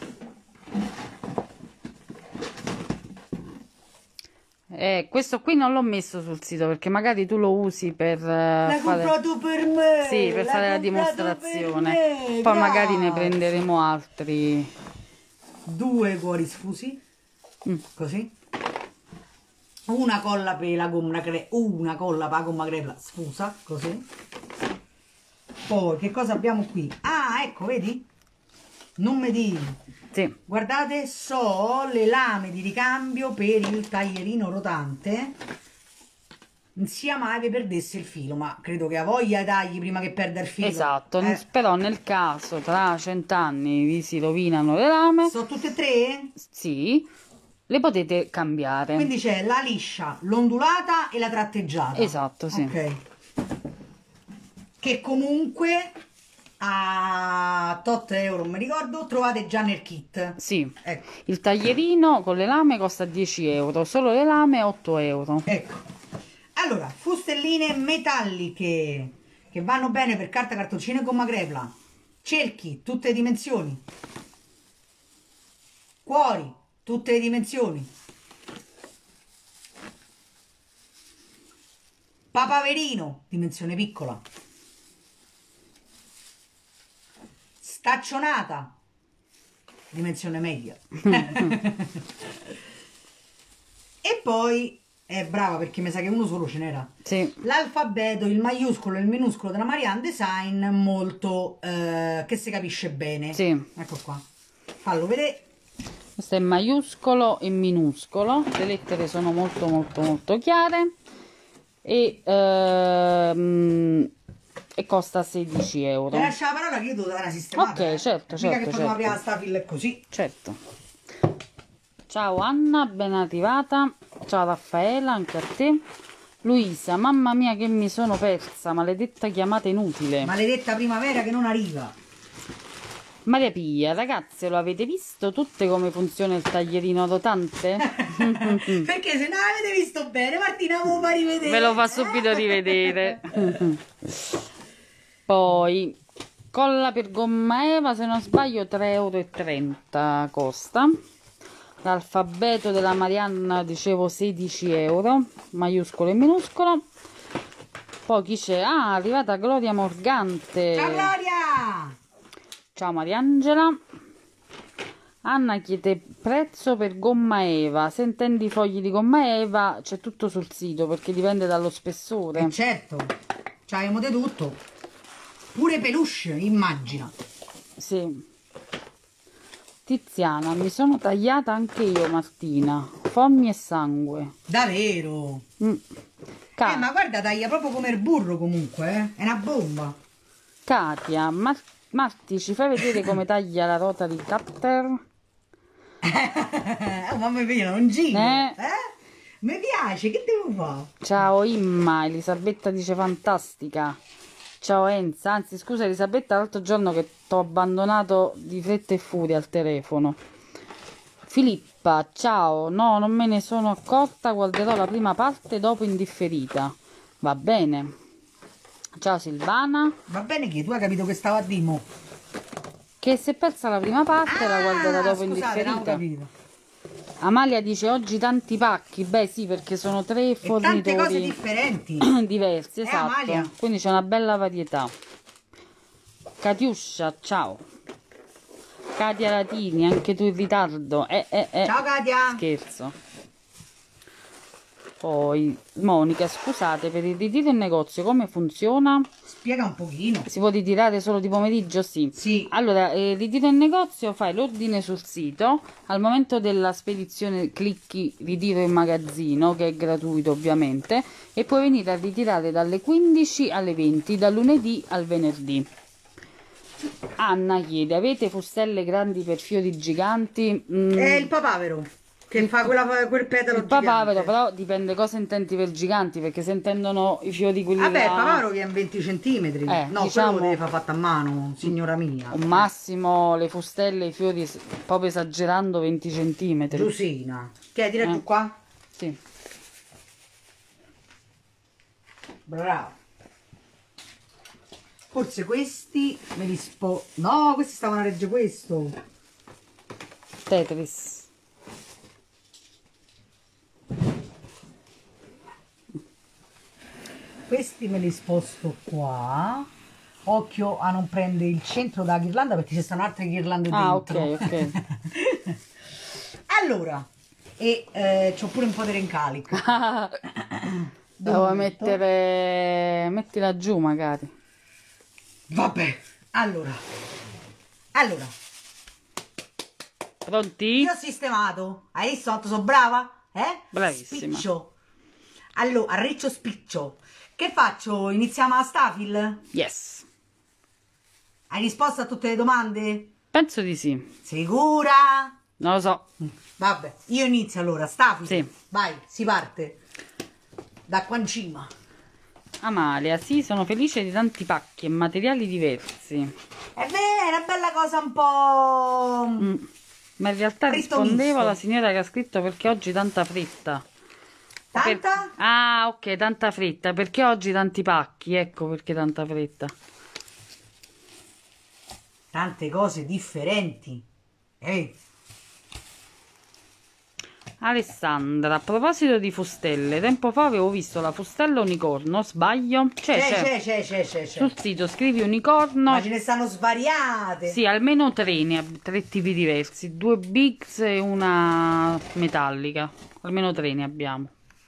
Eh, questo qui non l'ho messo sul sito perché magari tu lo usi per eh, L'hai fare... comprato per me! Sì, per l'hai fare la comprato dimostrazione. per me, Poi magari ne grazie. prenderemo altri. Due cuori sfusi, Mm. così. Una colla per la gomma cre... una colla per la gomma crepla sfusa, così. Poi che cosa abbiamo qui? Ah, ecco, vedi? Non mi dici. Sì. Guardate, so le lame di ricambio per il taglierino rotante. Non sia mai vi perdesse il filo, ma credo che ha voglia i tagli prima che perda il filo. Esatto, Eh, però nel caso tra cent'anni vi si rovinano le lame, sono tutte e tre? sì, le potete cambiare. Quindi c'è la liscia, l'ondulata e la tratteggiata. Esatto, sì. Ok. Che comunque a tot euro, non mi ricordo, trovate già nel kit. Sì, Ecco. il taglierino con le lame costa dieci euro, solo le lame otto euro. Ecco. Allora, fustelline metalliche che vanno bene per carta, cartoncino e gomma crepla. Cerchi, tutte le dimensioni. Cuori, tutte le dimensioni. Papaverino, dimensione piccola. Staccionata, dimensione media. E poi, è brava perché mi sa che uno solo ce n'era. Sì. L'alfabeto, il maiuscolo e il minuscolo della Marianne Design, molto eh, che si capisce bene. Sì. Ecco qua. Fallo vedere. Questo è maiuscolo e minuscolo, le lettere sono molto molto molto chiare e, ehm, e costa sedici euro. Mi lascia la parola che io devo dare una sistemata. Ok, eh. certo, Mica certo, che certo. la stafil così. Certo. Ciao Anna, ben arrivata. Ciao Raffaela, anche a te. Luisa, mamma mia che mi sono persa, maledetta chiamata inutile. Maledetta primavera che non arriva. Maria Pia, ragazze, lo avete visto tutte come funziona il taglierino rotante? Perché se non avete visto bene, Martina ve lo fa rivedere. Ve lo fa subito rivedere. Poi, colla per gomma Eva, se non sbaglio tre euro e trenta costa. L'alfabeto della Marianna, dicevo sedici euro, maiuscolo e minuscolo. Poi chi c'è? Ah, è arrivata Gloria Morgante. Ciao Gloria! Ciao Mariangela. Anna chiede prezzo per gomma Eva. Se intendi fogli di gomma Eva c'è tutto sul sito perché dipende dallo spessore. Eh certo, c'abbiamo di tutto. Pure peluche, immagina. Sì. Tiziana, mi sono tagliata anche io Martina. Fogni e sangue. Davvero? Mm. Ca- Eh, ma guarda, taglia proprio come il burro comunque, eh? È una bomba. Katia, Mar- Marti, ci fai vedere come taglia la rotary cutter? Oh, mamma mia, non giro. Eh. Eh? Mi piace, che devo fare? Ciao Imma, Elisabetta dice fantastica. Ciao Enza, anzi scusa Elisabetta, l'altro giorno che t'ho abbandonato di fretta e furia al telefono. Filippa, ciao, no, non me ne sono accorta, guarderò la prima parte dopo in differita. Va bene. Ciao Silvana. Va bene che tu hai capito che stavo a Dimo. Che si è persa la prima parte, la guarderà dopo in scusate, non ho differita. capito. Amalia dice oggi tanti pacchi, beh sì perché sono tre E tante cose fornitori differenti. diversi, Eh, esatto, Amalia. quindi c'è una bella varietà. Katiuscia, ciao. Katia Latini, anche tu in ritardo. Eh, eh, eh. Ciao Katia. Scherzo. Poi, Monica, scusate, per il ritiro in negozio come funziona? Spiega un pochino. Si può ritirare solo di pomeriggio? Sì. Sì. Allora, eh, ritiro in negozio, fai l'ordine sul sito, al momento della spedizione clicchi ritiro in magazzino, che è gratuito ovviamente, e puoi venire a ritirare dalle quindici alle venti, dal lunedì al venerdì. Anna chiede, avete fustelle grandi per fiori giganti? Mm, È il papavero che fa quella, quel petalo il papavero, gigante. però dipende cosa intendi per giganti, perché se intendono i fiori quelli Vabbè, il là, papavero viene venti centimetri. Eh, no, diciamo- quello deve fare fatto a mano, signora mia. al massimo le fustelle, i fiori, s- proprio esagerando, venti centimetri. Giusina. Chiedile Eh. tu qua. Sì. Bravo. Forse questi me li spo... No, questi stavano a reggere questo. Tetris. Questi me li sposto qua. Occhio a non prendere il centro della ghirlanda perché ci stanno altre ghirlande Ah, dentro. ok, ok. Allora, e eh, c'ho pure un po' di rencalico. Devo Dove metto? mettere... mettila giù magari. Vabbè, allora. Allora, Pronti? io ho sistemato. Hai visto? Sono brava? Eh? Bravissima. Spiccio. Allora, arriccio spiccio. Che faccio? Iniziamo a Stafil? Yes. Hai risposto a tutte le domande? Penso di sì. Sicura? Non lo so. Vabbè, io inizio allora, Stafi. Sì. Vai, si parte. Da qua in cima. Amalia, sì, sono felice di tanti pacchi e materiali diversi. È vero, è una bella cosa un po'... Mm. Ma in realtà Fritto rispondevo misto. alla signora che ha scritto perché oggi tanta fretta. Tanta? Per- Ah, ok, tanta fretta. Perché oggi tanti pacchi? Ecco perché tanta fretta. Tante cose differenti. Ehi. Alessandra, a proposito di fustelle, tempo fa avevo visto la fustella unicorno, sbaglio? C'è, C'è, c'è. c'è, c'è, c'è, c'è, c'è. Sul sito scrivi unicorno. Ma ce ne stanno svariate. Sì, almeno tre, ne ab- tre tipi diversi, due bigs e una metallica. Almeno tre ne abbiamo.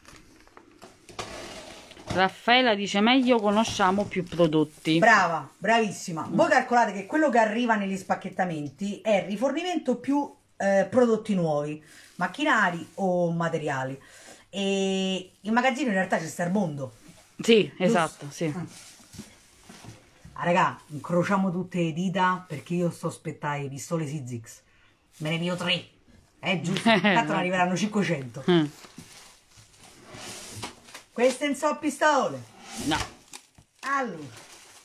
Raffaella dice meglio conosciamo più prodotti. Brava, bravissima. Voi calcolate che quello che arriva negli spacchettamenti è il rifornimento più eh, prodotti nuovi, macchinari o materiali. E in magazzino in realtà c'è sta il mondo. Sì, esatto, sì. Ah, raga, incrociamo tutte le dita perché io sto aspettando le pistole Sizix. Me ne pio tre. Eh, giusto. Tanto ne arriveranno cinquecento. Mm. Queste non so pistole. No. Allora.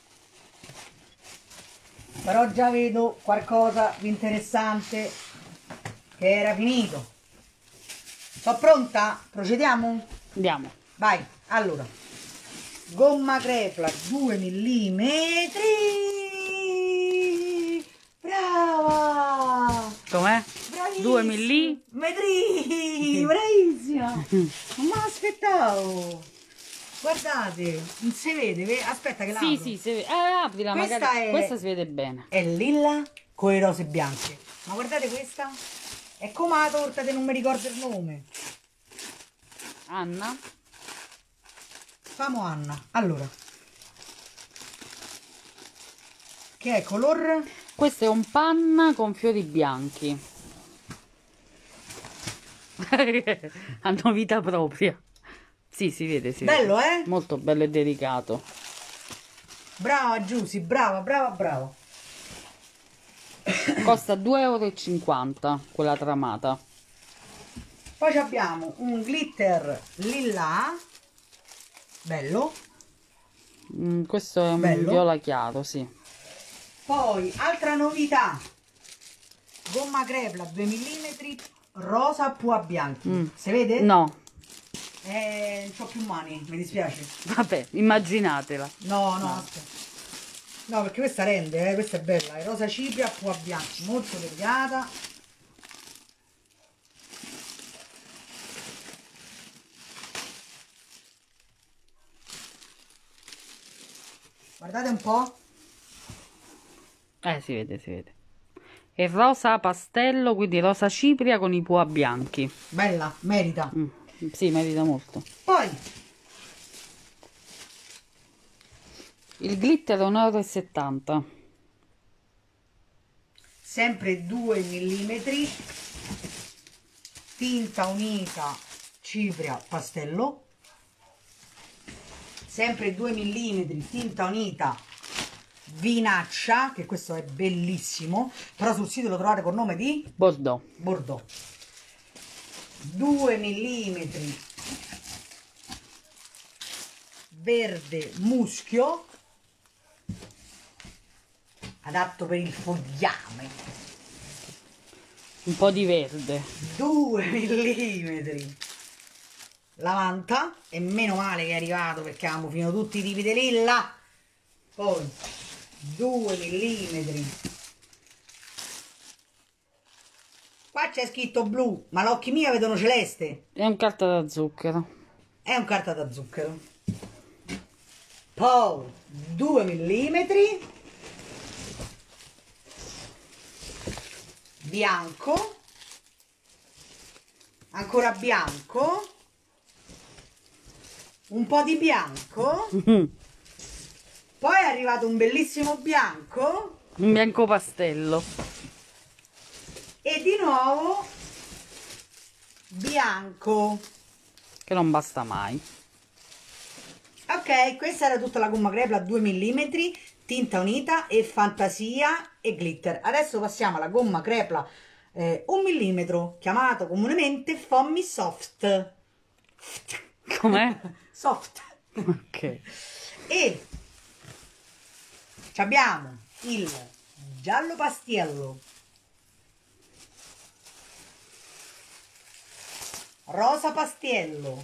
Però già vedo qualcosa di interessante che era finito. Sto pronta? Procediamo? Andiamo. Vai, allora. Gomma crepla due millimetri. Brava! Com'è? Bravissima! due milli? Metri! Bravissima! Non me l'aspettavo! Guardate, non si vede, ve- aspetta che la Sì, apro. sì, si vede. Eh, aprila, Questa magari. è- Questa si vede bene. È lilla con le rose bianche. Ma guardate questa? È come la torta che non mi ricordo il nome. Anna? Famo Anna. Allora. Che è color? Questo è un panna con fiori bianchi. Hanno vita propria. Sì, si vede, si Bello, vede. eh? Molto bello e delicato. Brava Giusy, brava, brava, brava. Costa due e cinquanta euro quella tramata. Poi abbiamo un glitter lilla. Bello. Mm, questo è un Bello. viola chiaro, sì. Poi, altra novità. Gomma crepla due millimetri, rosa pua bianchi. Mm. Si vede? No, Eh, non ho più mani, mi dispiace. vabbè, immaginatela. No, no, aspetta. No, perché questa rende, eh, questa è bella. È rosa cipria, pua bianchi, molto delicata. Guardate un po'. Eh, si vede, si vede. È rosa pastello, quindi rosa cipria con i pua bianchi. Bella, merita. Mm, sì, merita molto. Poi, Il glitter è un e settanta euro. sempre due millimetri, tinta unita cipria pastello, sempre due millimetri, tinta unita vinaccia, che questo è bellissimo, però sul sito lo trovate col nome di Bordeaux. Bordeaux, due millimetri verde muschio, adatto per il fogliame, Un po' di verde. due millimetri lavanta, e meno male che è arrivato perché avevamo finito tutti i tipi di lilla. Poi due millimetri, qua c'è scritto blu ma l'occhi mia vedono celeste, È un carta da zucchero. è un carta da zucchero. Poi due millimetri bianco, ancora bianco, un po' di bianco, poi è arrivato un bellissimo bianco Un bianco pastello. e di nuovo bianco. Che non basta mai. Ok, questa era tutta la gomma crepla due millimetri, tinta unita e fantasia e glitter. Adesso passiamo alla gomma crepla eh, un millimetro, chiamato comunemente foamy soft. Com'è? Soft. Ok. E abbiamo il giallo pastiello, rosa pastiello,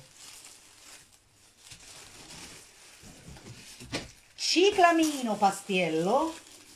ciclamino pastiello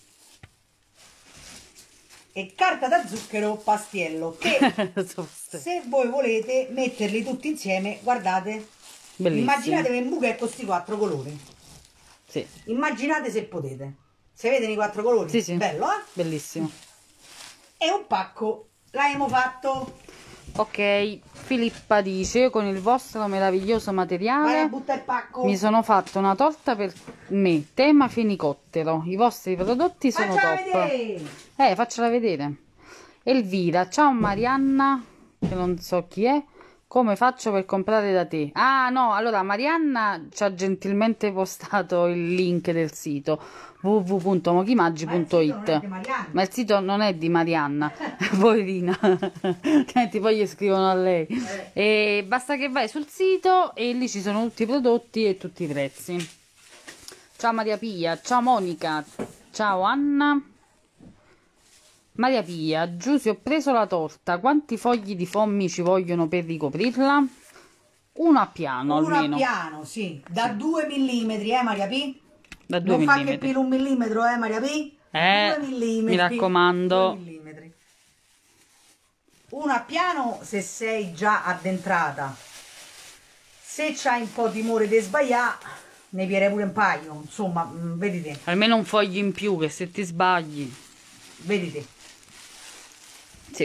e carta da zucchero pastiello, che se voi volete metterli tutti insieme, guardate, bellissimo. Immaginate un buco con questi quattro colori. Sì. Immaginate se potete. Se vedete i quattro colori? Sì, sì. Bello, eh? Bellissimo. E un pacco l'abbiamo fatto. Ok, Filippa dice: io con il vostro meraviglioso Vai a materiale buttare il pacco. mi sono fatto una torta per me, tema fenicottero. I vostri prodotti sono Faccela top. vedere. Eh, faccela vedere. Elvira, ciao Marianna, che non so chi è. Come faccio per comprare da te? Ah no, allora Marianna ci ha gentilmente postato il link del sito w w w punto mogimaggi punto it. Ma il sito non è di Marianna, poverina. Senti, poi gli scrivono a lei. E basta che vai sul sito e lì ci sono tutti i prodotti e tutti i prezzi. Ciao Maria Pia, ciao Monica, ciao Anna. Maria Pia, Giusy, ho preso la torta. Quanti fogli di foamy ci vogliono per ricoprirla? Uno a piano Uno almeno. a piano, sì. Da da due millimetri, eh Maria P? Da due Non fa che millimetri. più un millimetro, eh Maria P? Eh, due millimetri. mi raccomando. due millimetri. Uno a piano se sei già addentrata. Se c'hai un po' timore di sbagliare, ne pierei pure un paio. Insomma, mh, vedi te. Almeno un foglio in più, che se ti sbagli. Vedi te. Sì.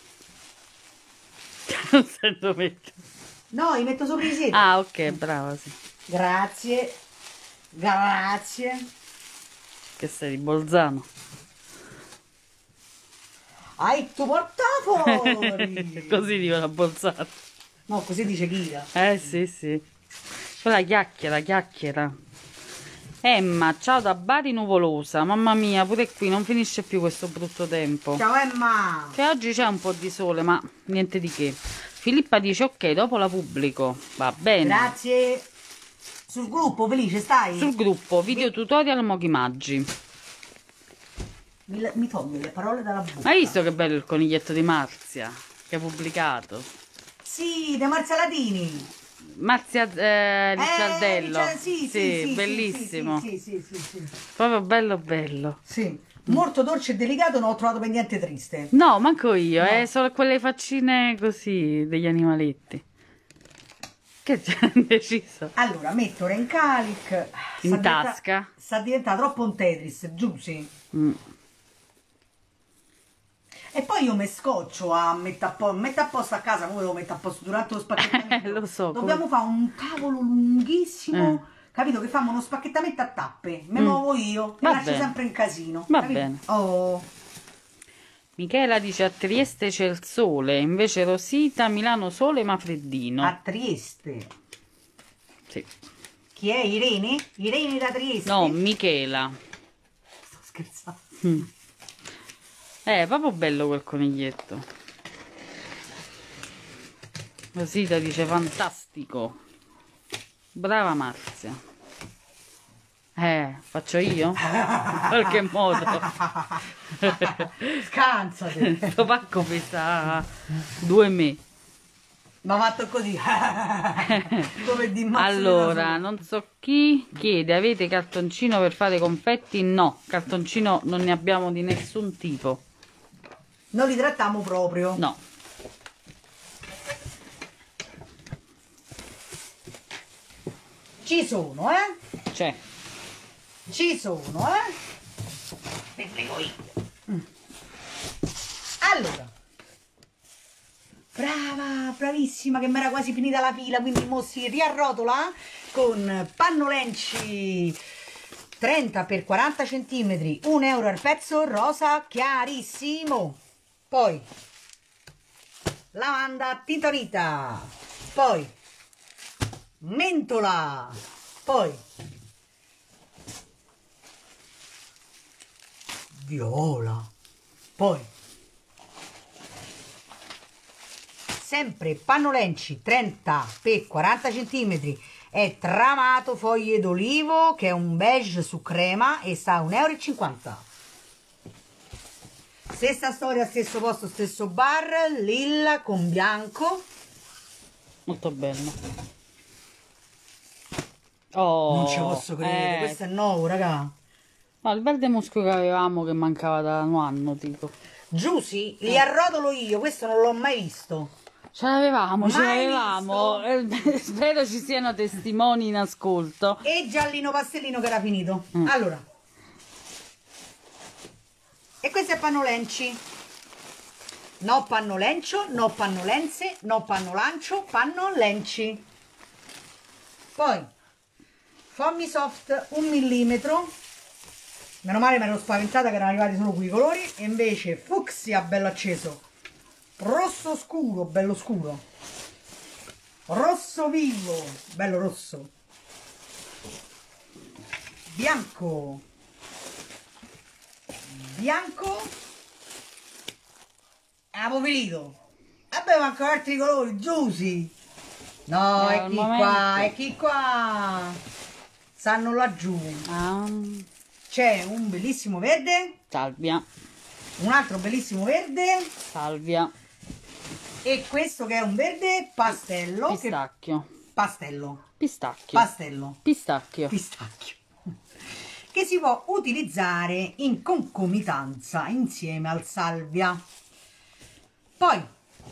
Non sento metto. No, li metto sopra i seti. Ah, ok, brava, sì. Grazie. Grazie. Che sei di Bolzano. Hai il tuo portafogli. Così dico la Bolzano. No, così dice Ghida. Eh, sì, sì. Quella chiacchiera, chiacchiera. Emma, ciao da Bari Nuvolosa. Mamma mia, pure qui non finisce più questo brutto tempo. Ciao Emma. Che oggi c'è un po' di sole, ma niente di che. Filippa dice ok, dopo la pubblico. Va bene. Grazie. Sul gruppo, felice stai? Sul gruppo, video tutorial Mogimaggi. Mi, mi tolgo le parole dalla bocca. Hai visto che bello il coniglietto di Marzia? Che ha pubblicato. Sì, De Marzia Latini. Marzia eh, Ricciardello. Eh, sì, sì, sì, sì, bellissimo. Sì, sì, sì, sì, sì. Proprio bello bello. Sì. Molto dolce e delicato, non ho trovato per niente triste. No, manco io, No. eh, solo quelle faccine così degli animaletti. Che c'è indeciso? Allora, metto Rencalic. In tasca. Sta diventando troppo un Tetris, Giusy. Mm. E poi io mi scoccio a mettere a posto, metto a posto a casa, come devo mettere a posto durante lo spacchettamento. Eh, lo so, Dobbiamo fare un cavolo lunghissimo, capito? Che fanno uno spacchettamento a tappe. Me Mm. muovo io e Va lascio bene. sempre in casino. Va capito? bene. Oh. Michela dice a Trieste c'è il sole, invece Rosita a Milano sole ma freddino. A Trieste. Sì. Chi è? Irene? Irene da Trieste? No, Michela. Sto scherzando. Mm. Eh, è proprio bello quel coniglietto. Rosita dice fantastico. Brava Marzia. Eh, faccio io? In qualche modo. Scansate. Questo pacco pesa due me. Ma fatto così. Come di mazzo Allora, non so chi chiede, avete cartoncino per fare confetti? No, cartoncino non ne abbiamo di nessun tipo. Non li trattiamo proprio. No. Ci sono, eh? C'è. Ci sono, eh? Ne frego io. Mm. Allora. Brava, bravissima, che mi era quasi finita la fila, quindi mo si riarrotola con pannolenci trenta per quaranta centimetri, un euro al pezzo, rosa chiarissimo. Poi lavanda tintorita, poi mentola, poi viola, poi sempre pannolenci trenta per quaranta centimetri, è tramato foglie d'olivo, che è un beige su crema e sta a un euro e cinquanta. Stessa storia, stesso posto, stesso bar, lilla con bianco. Molto bello. Oh, Non ci posso credere, eh. questo è nuovo, raga. No, il verde musco che avevamo che mancava da un anno, tipo. Giusy, li arrotolo io, questo non l'ho mai visto. Ce l'avevamo, ce Mai l'avevamo. Eh, spero ci siano testimoni in ascolto. E giallino pastellino che era finito. Mm. Allora. E questo è pannolenci. No pannolencio, no pannolenze, no pannolancio, pannolenci. Poi Foamy Soft un millimetro. Meno male mi ero spaventata che erano arrivati solo quei colori. E invece fucsia bello acceso, rosso scuro bello scuro, rosso vivo bello rosso, bianco bianco e apovelito. Vabbè, mancano altri colori, Giusy. No, Eh, è al chi momento. qua, è chi qua. Stanno laggiù. Ah, C'è un bellissimo verde, salvia, un altro bellissimo verde salvia, e questo che è un verde pastello. Che... pistacchio, Pastello. pistacchio, Pastello. pistacchio. Pistacchio. Che si può utilizzare in concomitanza insieme al salvia. Poi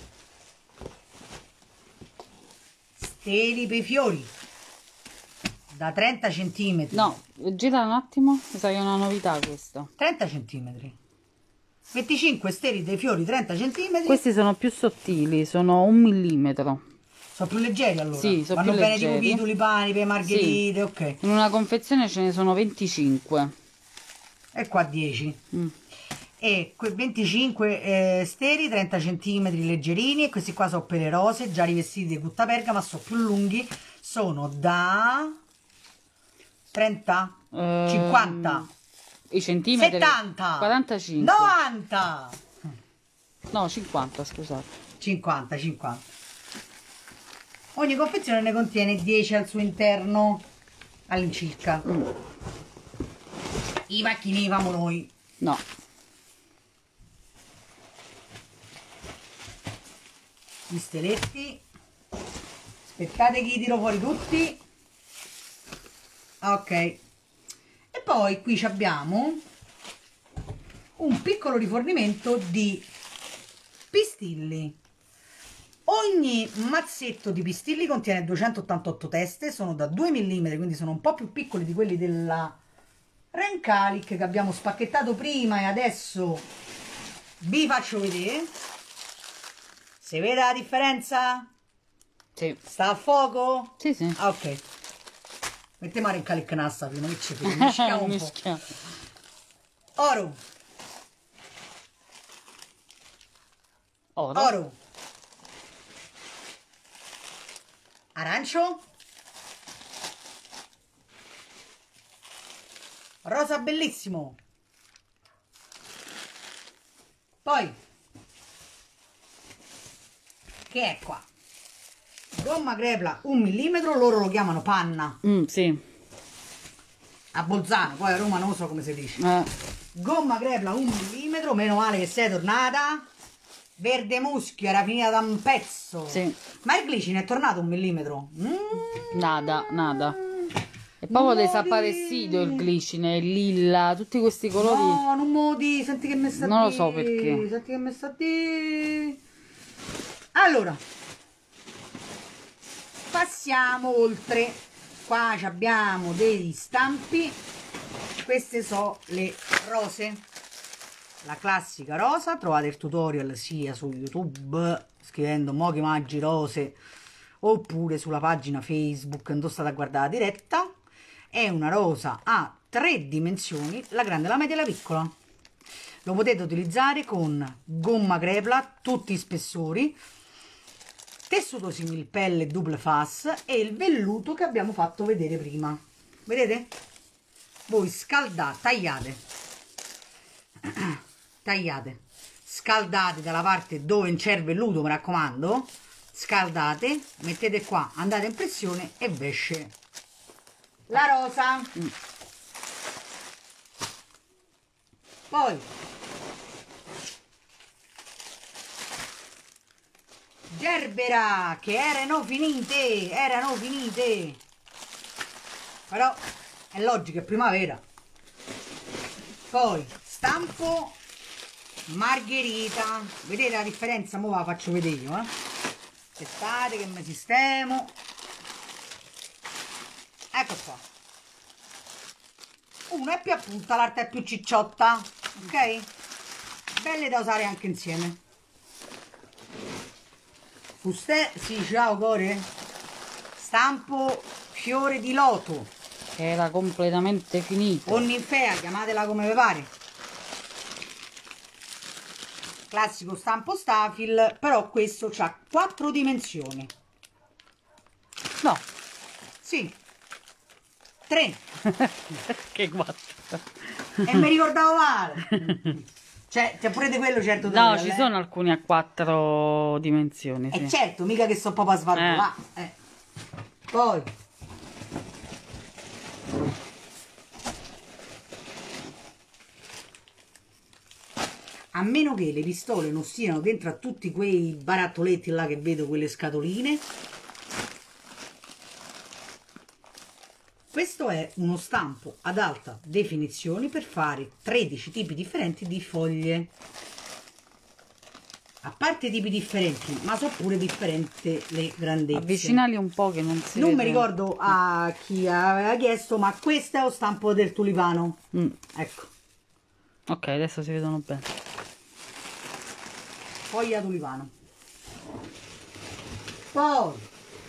steli per i fiori da trenta centimetri. No, gira un attimo, mi sa che è una novità questo. trenta centimetri. venticinque steli dei fiori trenta centimetri. Questi sono più sottili, sono un millimetro. Sono più leggeri allora. Sì, sono Vanno più bene leggeri. tipo per i tulipani, per le margherite, Sì. ok. In una confezione ce ne sono venticinque. E qua dieci. Mm. E que- venticinque eh, steli, trenta centimetri leggerini, e questi qua sono per le rose, già rivestiti di guttaperga, ma sono più lunghi, sono da trenta, Ehm, cinquanta, I centimetri? settanta, quarantacinque. novanta, No, cinquanta, scusate. cinquanta, cinquanta. Ogni confezione ne contiene dieci al suo interno, all'incirca. Mm. I macchini famo noi. No. Gli steletti, aspettate che li tiro fuori tutti. Ok, e poi qui ci abbiamo un piccolo rifornimento di pistilli. Ogni mazzetto di pistilli contiene duecentottantotto teste, sono da due millimetri, quindi sono un po' più piccoli di quelli della Rencalic che abbiamo spacchettato prima, e adesso vi faccio vedere. Si vede la differenza? Sì. Sta a fuoco? Sì, sì. Ah, ok. Mettiamo a Rencalic nassa prima che ci fai, mischiamo un po'. Mischia. Oro, Oro. oro, arancio, rosa bellissimo, poi che è qua? Gomma crepla un millimetro, loro lo chiamano panna Mm, sì. a Bolzano, poi a Roma non so come si dice. Eh, Gomma crepla un millimetro, meno male che sei tornata. Verde muschio era finita da un pezzo. sì. Ma il glicine è tornato un millimetro. Mm. Nada, nada. È proprio desaparecido il glicine, il lilla, tutti questi colori. No, non mo di, senti che mi sta Non lo di- so perché. Senti che mi sta di. Allora, passiamo oltre. Qua ci abbiamo degli stampi. Queste sono le rose, la classica rosa. Trovate il tutorial sia su YouTube scrivendo Moghi Maggi Rose, oppure sulla pagina Facebook, non state a guardare la diretta. È una rosa a tre dimensioni, la grande, la media e la piccola. Lo potete utilizzare con gomma crepla, tutti i spessori, tessuto similpelle double face e il velluto che abbiamo fatto vedere prima. Vedete? Voi scaldate, tagliate, tagliate, scaldate dalla parte dove c'è il velluto, mi raccomando, scaldate, mettete qua, andate in pressione e esce la rosa. Mm. Poi gerbera, che erano finite, erano finite, però è logico, è primavera. Poi stampo margherita, vedete la differenza? Mo la faccio vedere io, eh. Aspettate che mi sistemo. Ecco qua, una è più a punta, l'altra è più cicciotta, ok? Belle da usare anche insieme. Fuste, sì, ciao core. Stampo fiore di loto, era completamente finita. o ninfea, chiamatela come vi pare. Classico stampo Stafil, però questo ha quattro dimensioni. No. Sì. Tre. Che quattro. E mi ricordavo male. Cioè, c'è pure di quello, certo. No, ci sono alcuni a quattro dimensioni. E sì. certo, mica che sto proprio a svalvolare. Eh. Eh. Poi a meno che le pistole non siano dentro a tutti quei barattoleti là che vedo, quelle scatoline. Questo è uno stampo ad alta definizione per fare tredici tipi differenti di foglie. A parte tipi differenti, ma sono pure differenti le grandezze. Avvicinali un po' che non si Non vede. mi ricordo a chi aveva chiesto, ma questo è lo stampo del tulipano. Mm. Ecco. Ok, adesso si vedono bene. Foglia tulipano. Poi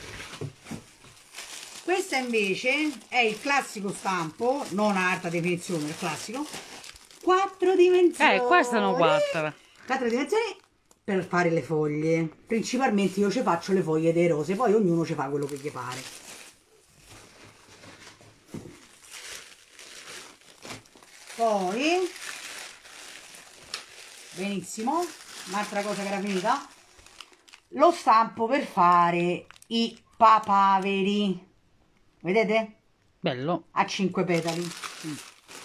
questa invece è il classico stampo, non a alta definizione, il classico. Quattro dimensioni. Eh, queste sono quattro. Quattro dimensioni per fare le foglie. Principalmente io ci faccio le foglie dei rose, poi ognuno ci fa quello che gli pare. Poi, benissimo, un'altra cosa che era finita, lo stampo per fare i papaveri. Vedete? Bello. A cinque petali. Mm.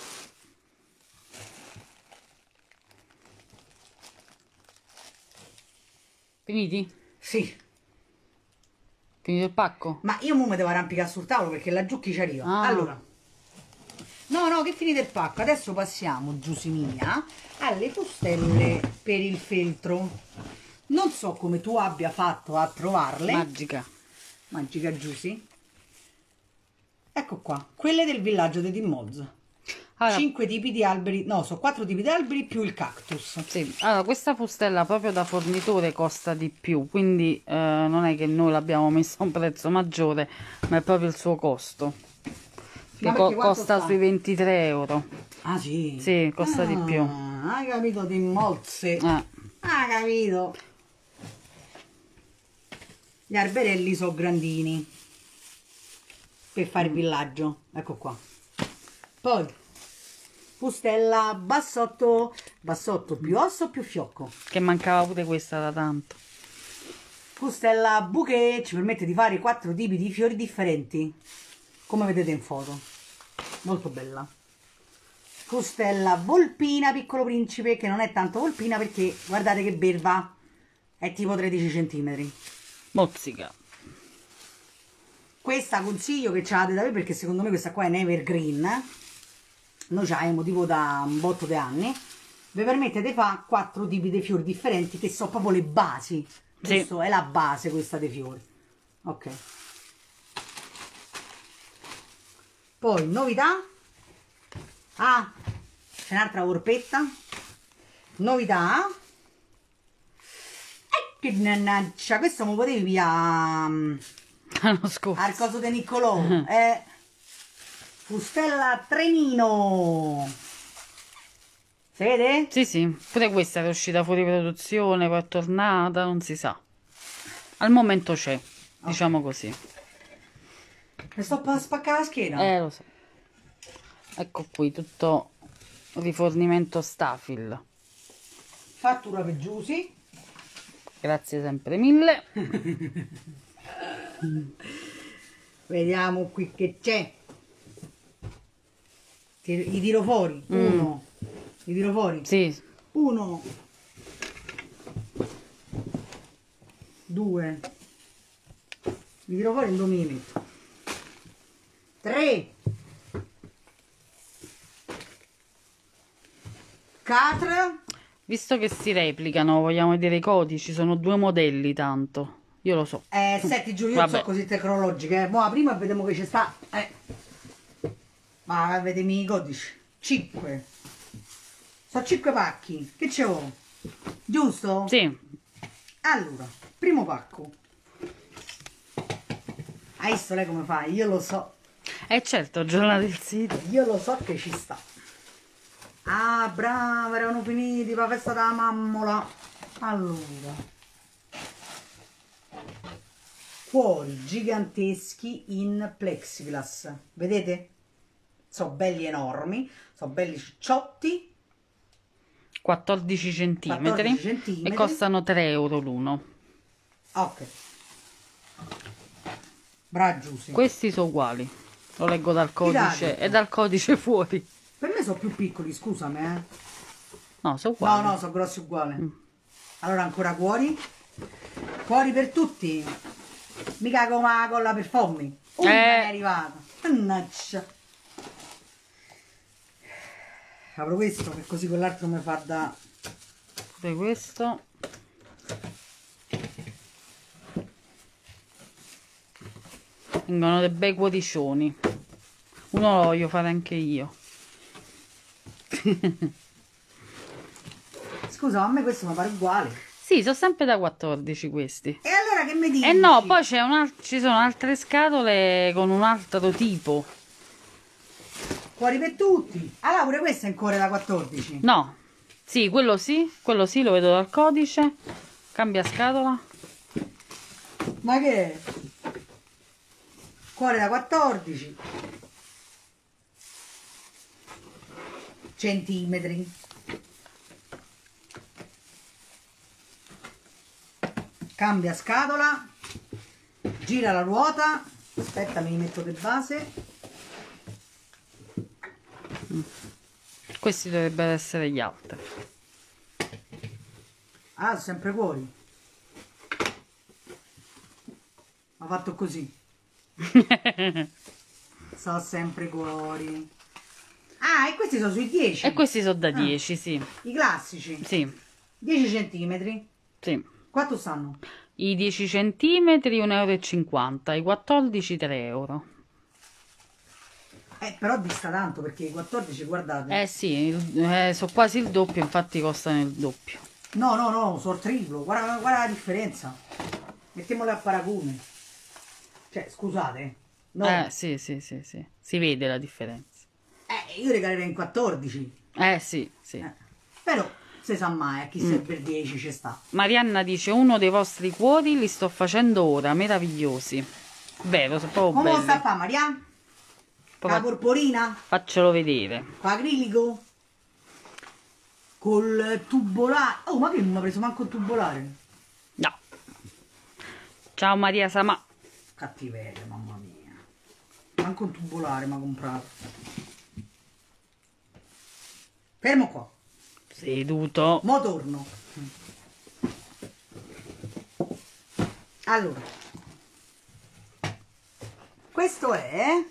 Finiti? Sì. Finito il pacco? Ma io mo mi devo arrampicare sul tavolo perché la giù chi ci arriva. Ah. Allora. No, no, che finite il pacco. Adesso passiamo, Giusimia, alle fustelle per il feltro. Non so come tu abbia fatto a trovarle. Magica. Magica Giusy. Ecco qua, quelle del villaggio di Dimmoz. Allora, cinque tipi di alberi, no, sono quattro tipi di alberi più il cactus. sì. Allora, questa fustella proprio da fornitore costa di più, quindi eh, non è che noi l'abbiamo messa a un prezzo maggiore, ma è proprio il suo costo. Che co costa sta? Sui ventitré euro. Ah sì? Sì, costa ah, di più. Hai capito, Dimmoz? Eh. Ah, capito. Gli alberelli sono grandini per fare il villaggio, ecco qua. Poi fustella bassotto, bassotto più osso più fiocco. Che mancava pure questa da tanto. Fustella bouquet ci permette di fare quattro tipi di fiori differenti, come vedete in foto, molto bella. Fustella volpina piccolo principe, che non è tanto volpina perché guardate che berva, è tipo tredici centimetri. Mozzica. Questa consiglio che ce l'avete da voi perché secondo me questa qua è un evergreen. Noi ce l'abbiamo tipo da un botto di anni. Vi permette di fare quattro tipi di fiori differenti che sono proprio le basi. Sì. Questo è la base questa dei fiori. Ok. Poi novità. Ah, c'è un'altra orpetta. Novità. Che mannaggia, questo mi potevi via L'anno scorso. al coso di Niccolò. eh, fustella Trenino. Si vede? Sì, sì, pure questa è uscita fuori produzione, poi è tornata, non si sa. Al momento c'è, okay. Diciamo così. Mi sto per spaccare la schiena. Eh, lo so. Ecco qui, tutto rifornimento Stafil. Fattura per Giusy. Grazie sempre mille. Vediamo qui che c'è. I tiro fuori. Uno. I tiro fuori. Sì. Uno. Due. Mi tiro fuori in due mi metto. Tre. Quattro. Visto che si replicano, vogliamo vedere i codici, sono due modelli tanto. Io lo so. Eh, senti, giù, io Vabbè. sono così tecnologiche. Eh. Mo' prima vediamo che ci sta. Eh. Ma vedemi i codici. cinque. Sono cinque pacchi. Che ce ho? Giusto? Sì. Allora, primo pacco. Hai visto lei come fa? Io lo so. Eh certo, giornata del sito. Io lo so che ci sta. Ah, brava, erano finiti per la festa della mammola. Allora. Cuori giganteschi in plexiglass. Vedete? Sono belli enormi, sono belli cicciotti. quattordici centimetri. quattordici centimetri. E costano tre euro l'uno. Ok. Brava Giusy. Questi sono uguali. Lo leggo dal codice. Tirati. E dal codice fuori. Per me sono più piccoli, scusami, eh. No, sono uguali. No, no, sono grossi uguali. Mm. Allora ancora cuori. Cuori per tutti. Mica come la colla per Fommi. Una Eh. è arrivata. Mannaggia. Apro questo che così quell'altro mi fa da... Pure questo. Vengono dei bei cuoricioni. Uno lo voglio fare anche io. Scusa, ma a me questo mi pare uguale. Sì, sono sempre da quattordici questi. E allora che mi dici? E no, poi c'è un al- ci sono altre scatole con un altro tipo. Cuori per tutti. Allora pure questo è ancora da quattordici. No, sì, quello sì, quello sì, lo vedo dal codice. Cambia scatola. Ma che è? Cuore da quattordici centimetri. Cambia scatola. Gira la ruota. Aspetta, mi metto che base. Questi dovrebbero essere gli altri. Ah, sono sempre cuori. Ha fatto così. Sono sempre cuori. Ah, e questi sono sui dieci. E questi sono da Ah. dieci, sì. I classici. Sì, dieci centimetri. sì. Quanto stanno? I dieci centimetri un euro e cinquanta, i quattordici tre euro. Eh, però dista tanto perché i quattordici, guardate. Eh sì, il- eh, sono quasi il doppio, infatti costano il doppio. No, no, no, sono triplo. Guarda, guarda la differenza. Mettiamole a paragone. Cioè, scusate. No. Eh sì, sì, sì, sì. Si vede la differenza. Eh, io regalerei in quattordici. Eh sì, sì. Eh. Però, se sa mai, a chi Mm. se per dieci ci sta. Marianna dice, uno dei vostri cuori li sto facendo ora, meravigliosi. Vero, sono proprio Come lo sta a belli. fare, Maria? Poi La fa- porporina? faccelo vedere. Con acrilico? Col tubolare? Oh, ma che non mi ha preso manco il tubolare? No. Ciao Maria Samà. Cattiveria, mamma mia. Manco un tubolare mi ha comprato. Fermo qua. Seduto. Mo' torno. Allora. Questo è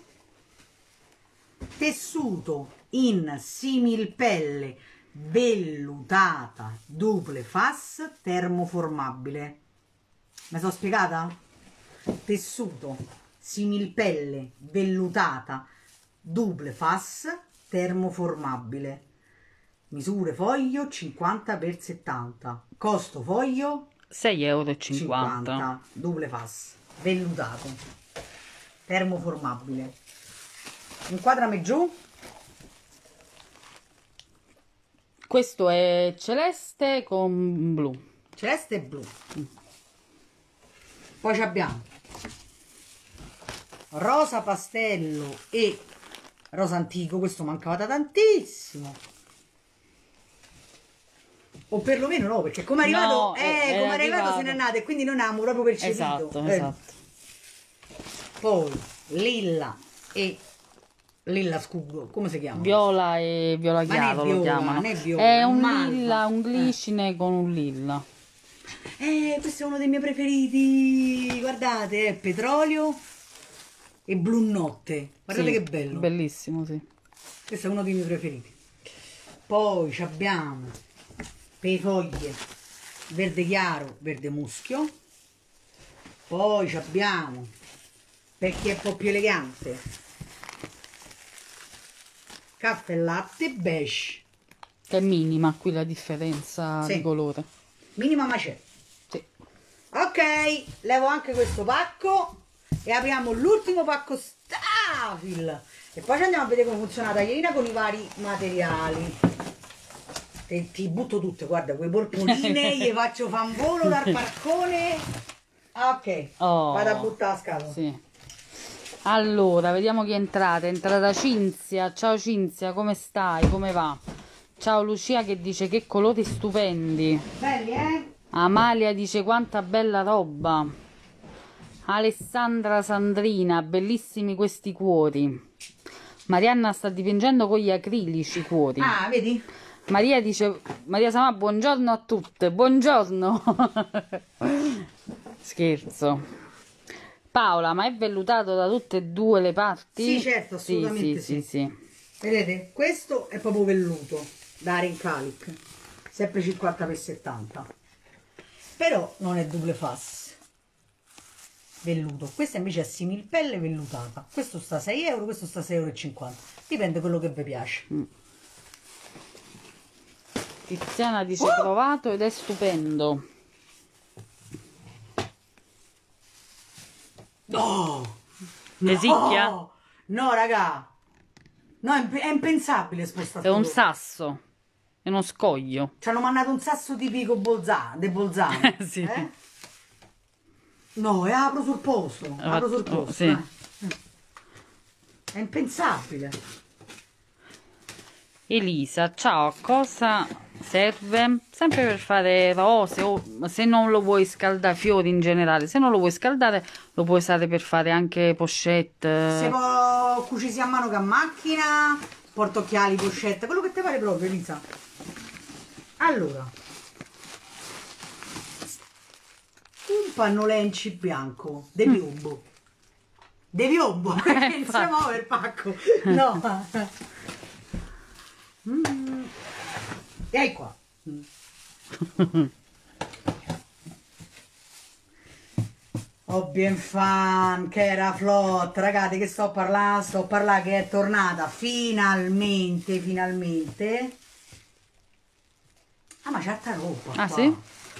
tessuto in similpelle vellutata duple fas termoformabile. Mi sono spiegata? Tessuto similpelle vellutata duple fas termoformabile. Misure foglio cinquanta per settanta. Costo foglio sei euro e cinquanta. cinquanta. Duple fas vellutato termoformabile. Inquadrami giù. Questo è celeste con blu. Celeste e blu. Poi ci abbiamo rosa pastello e rosa antico. Questo mancava da tantissimo. O perlomeno no, perché come è arrivato, No, eh, è- come è è arrivato se arrivato. n'è andato e quindi non abbiamo proprio percepito. Esatto, Eh. esatto. Poi lilla e lilla scuro, come si chiama? Viola e viola Ma non è chiaro lo viola, chiamano. non è viola, È è un malva. lilla, un Eh. glicine con un lilla. Eh, questo è uno dei miei preferiti. Guardate, è petrolio e blu notte. Guardate Sì, che bello. Bellissimo, sì. Questo è uno dei miei preferiti. Poi ci abbiamo per le foglie verde chiaro, verde muschio. Poi ci abbiamo, per chi è un po' più elegante, caffè e latte beige. Che è minima qui la differenza Sì. di colore. Minima ma c'è. Sì. Ok, levo anche questo pacco e apriamo l'ultimo pacco Stafil. E poi ci andiamo a vedere come funziona la taglierina con i vari materiali. E ti butto tutte, guarda, quei polpoline, gli faccio fanvolo dal parcone. Ok, Oh, vado a buttare la scatola. Sì. Allora, vediamo chi è entrata. È entrata Cinzia. Ciao Cinzia, come stai? Come va? Ciao Lucia che dice che colori stupendi. Belli, eh? Amalia dice quanta bella roba. Alessandra Sandrina, bellissimi questi cuori. Marianna sta dipingendo con gli acrilici i cuori. Ah, vedi? Maria dice, Maria Samà, buongiorno a tutte, buongiorno. Scherzo. Paola, ma è vellutato da tutte e due le parti? Sì, certo, assolutamente sì. Sì, sì. sì, sì. Vedete? Questo è proprio velluto da Arencalic, sempre cinquanta per settanta. Però non è double face. Velluto. Questa invece è similpelle vellutata. Questo sta a sei euro, questo sta a sei e cinquanta euro. Dipende quello che vi piace. Mm. Tiziana dice Oh! provato ed è stupendo. No! Lesicchia? No, no raga. No, è, imp- è impensabile spostare. È un sasso. È uno scoglio. Ci hanno mandato un sasso tipico Bolzano, de Bolzano. Sì. Eh? No, è apro sul posto. Apro sul Oh, posto. sì. eh. È impensabile. Elisa, ciao, cosa serve? Sempre per fare rose o se non lo vuoi scaldare, fiori in generale, se non lo vuoi scaldare lo puoi usare per fare anche pochette. Se può cucire a mano che a macchina, portocchiali, pochette, quello che ti pare proprio, Elisa. Allora, un pannolenci bianco, de piombo. De piombo, perché non si muove il pacco. No. Mm. E qua. Mm. Ho bien fan, che era flott, ragazzi, che sto parlando, sto parlando che è tornata finalmente, finalmente. Ah, ma c'è altra roba Ah, qua. sì?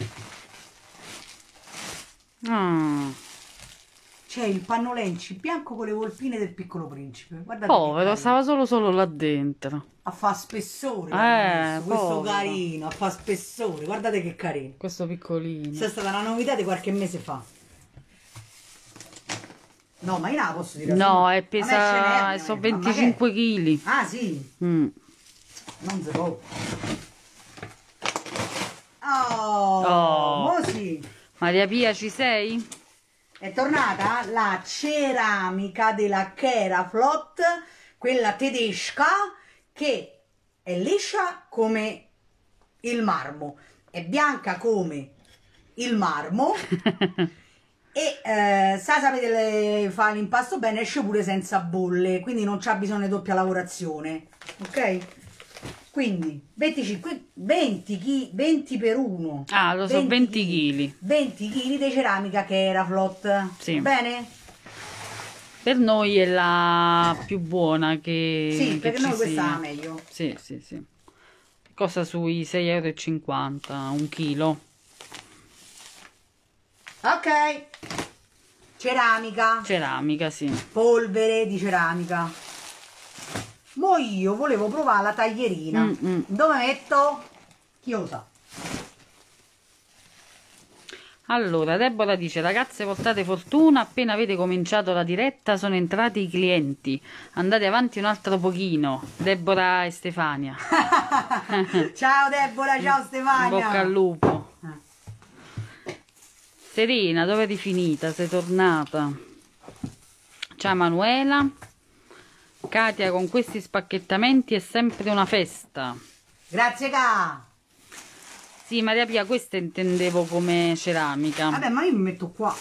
Ah, C'è il pannolenci bianco con le volpine del Piccolo Principe. Guardate che povero, carino. stava solo solo là dentro. A fa spessore, Eh, l'hanno messo, questo povero. carino, a fa spessore, guardate che carino. Questo piccolino. Questa è stata una novità di qualche mese fa. No, ma io non la posso dire. No, sì. è A me ce n'è, pesa, ma- sono ma che- venticinque chili. Ah, sì, Mm. non si può. Oh, Oh. mo sì. Maria Pia, ci sei? È tornata la ceramica della Keraflot, quella tedesca, che è liscia come il marmo, è bianca come il marmo e eh, sa sapete le- fa l'impasto bene, esce pure senza bolle, quindi non c'ha bisogno di doppia lavorazione, ok? Quindi venticinque, venti, chi- venti per uno. Ah, lo so, venti chili. venti chili di ceramica Keraflot. Sì. Bene? Per noi è la più buona che, Sì, che perché ci noi questa è sia. la meglio. Sì, sì, sì. Costa sui sei e cinquanta euro, un chilo. Ok. Ceramica. Ceramica, sì. Polvere di ceramica. Mo io volevo provare la taglierina. Mm, mm. Dove metto? Chi lo sa? Allora, Deborah dice: ragazze, portate fortuna, appena avete cominciato la diretta sono entrati i clienti. Andate avanti un altro pochino. Deborah e Stefania. Ciao Deborah, ciao Stefania. Bocca al lupo. Serena, dove eri finita? Sei tornata? Ciao Manuela. Katia, con questi spacchettamenti è sempre una festa. Grazie Ka. Sì, Maria Pia, questa intendevo come ceramica. Vabbè, ma io mi metto qua.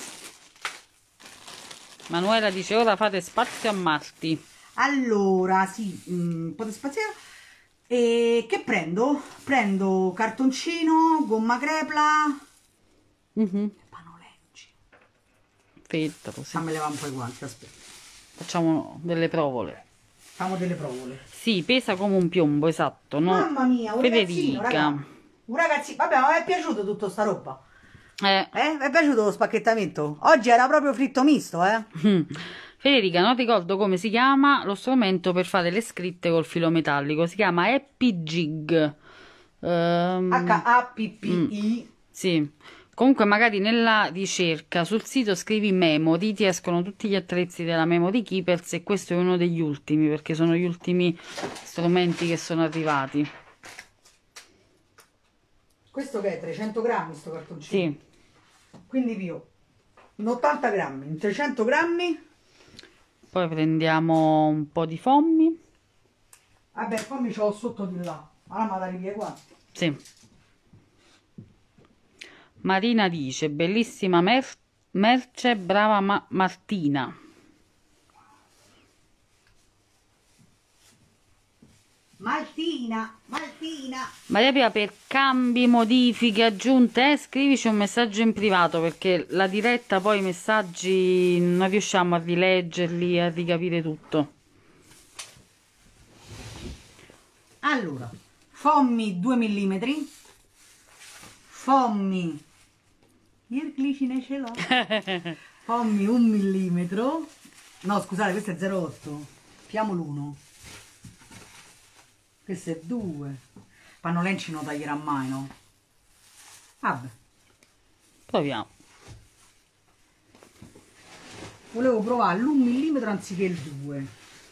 Manuela dice: ora fate spazio a Marti. Allora, sì, un po' di spaziale. E che prendo? Prendo cartoncino, gomma crepla Mhm. e panolenci. Feltro, sì. Fammi levare un po' i guanti, aspetta. Facciamo delle provole. Facciamo delle provole. Sì, pesa come un piombo, esatto, no? Mamma mia, un ragazzino, Federica. raga. Un ragazzino. Vabbè, ma mi è piaciuto tutta sta roba? Eh. Eh? Mi è piaciuto lo spacchettamento? Oggi era proprio fritto misto, eh? Federica, non ricordo come si chiama lo strumento per fare le scritte col filo metallico. Si chiama Happy Jig. Ehm, H A P P I. sì. Comunque magari nella ricerca sul sito scrivi Memory, ti escono tutti gli attrezzi della Memory Keepers e questo è uno degli ultimi perché sono gli ultimi strumenti che sono arrivati. Questo che è? trecento grammi sto cartoncino? Sì. Quindi io in ottanta grammi, in trecento grammi. Poi prendiamo un po' di fogmi. Vabbè, poi mi c'ho sotto di là. Allora ma da via qua. Sì. Marina dice: bellissima mer- merce, brava Ma- Martina. Martina, Martina. Maria Pia, per cambi, modifiche, aggiunte, eh, scrivici un messaggio in privato perché la diretta poi i messaggi non riusciamo a rileggerli, a ricapire tutto. Allora, fogmi due millimetri. Fogmi. Io il glicine ce l'ho. Fogmi un millimetro. No, scusate, questo è zero virgola otto. Piamo l'uno. Questo è due. Panolenci non taglierà mai, no? Vabbè. Proviamo. Volevo provare l'un millimetro anziché il due.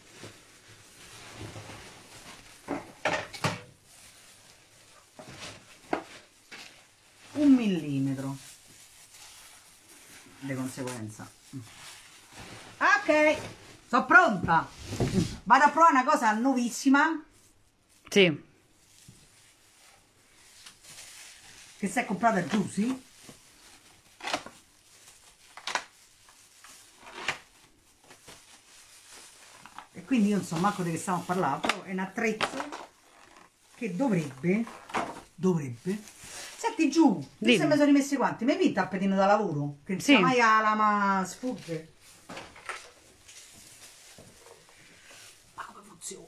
Un millimetro. Di conseguenza. Ok, sono pronta. Vado a provare una cosa nuovissima Sì. che si è comprata a Giusy. E quindi io non so manco di che stiamo a parlare, però è un attrezzo che dovrebbe, dovrebbe. Senti giù, Dimmi. se mi sono rimessi i guanti, mi hai visto il tappetino da lavoro? Che non Sì. sia mai la lama sfugge. Ma come funziona?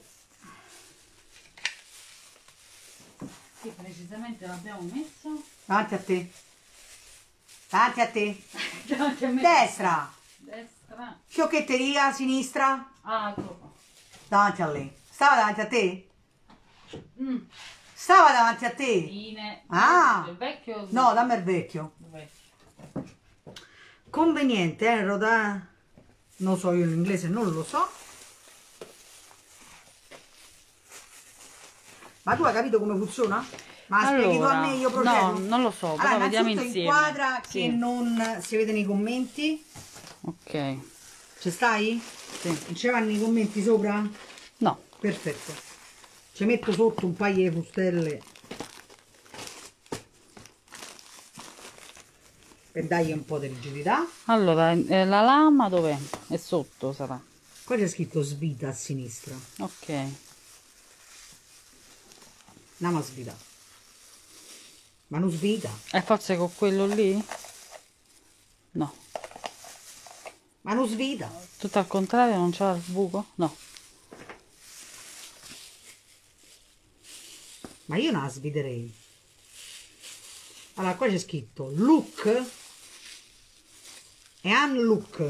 Sì, precisamente l'abbiamo messo. Davanti a te. Davanti a te. Davanti a me. Destra. Destra. Fiocchetteria a sinistra. Ah, ecco qua. Davanti a lei. Stava davanti a te? Mm. Stava davanti a te? Fine. Ah. Il vecchio o il No, dammi il vecchio. vecchio? Conveniente, eh, Roda? Non so, io l'inglese non lo so. Ma tu hai capito come funziona? Ma spieghi tu a Allora, me, io procedo? no, non lo so, però Allora, vediamo innanzitutto insieme. inquadra Sì. che non si vede nei commenti. Ok. Ci stai? Sì. Non ci vanno i commenti sopra? No. Perfetto. Ci metto sotto un paio di fustelle per dargli un po' di rigidità. Allora, eh, la lama dov'è? È sotto, sarà. Qua c'è scritto svita a sinistra. Ok. Lama svita. Ma non svita. E forse con quello lì? No. Ma non svita. Tutto al contrario, non c'è il buco? No. Ma io non la sviterei. Allora, qua c'è scritto look e unlook.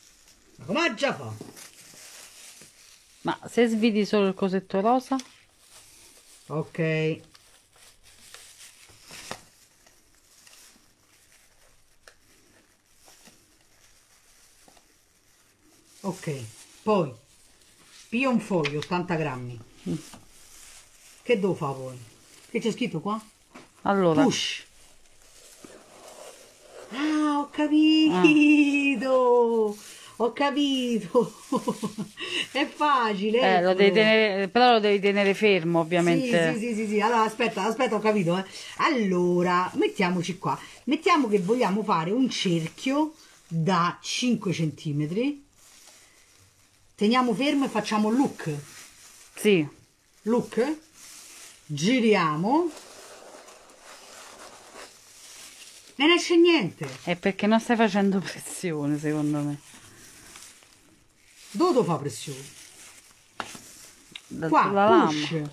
Ma come già fa? Ma se sviti solo il cosetto rosa? Ok. Ok, poi pio un foglio, ottanta grammi. Mm. Che devo fare poi? Che c'è scritto qua? Allora, Push. Ah, ho ah, capito! Ho capito! È facile, eh, lo devi eccolo. tenere, però lo devi tenere fermo, Sì, sì, ovviamente. sì, sì, sì. Allora, aspetta, aspetta, ho capito, eh. Allora, mettiamoci qua. Mettiamo che vogliamo fare un cerchio da cinque centimetri. Teniamo fermo e facciamo look. Sì, Look. Giriamo. Non ne esce niente. è perché non stai facendo pressione, secondo me. Dove fa pressione? Da- Qua, sulla push. lama.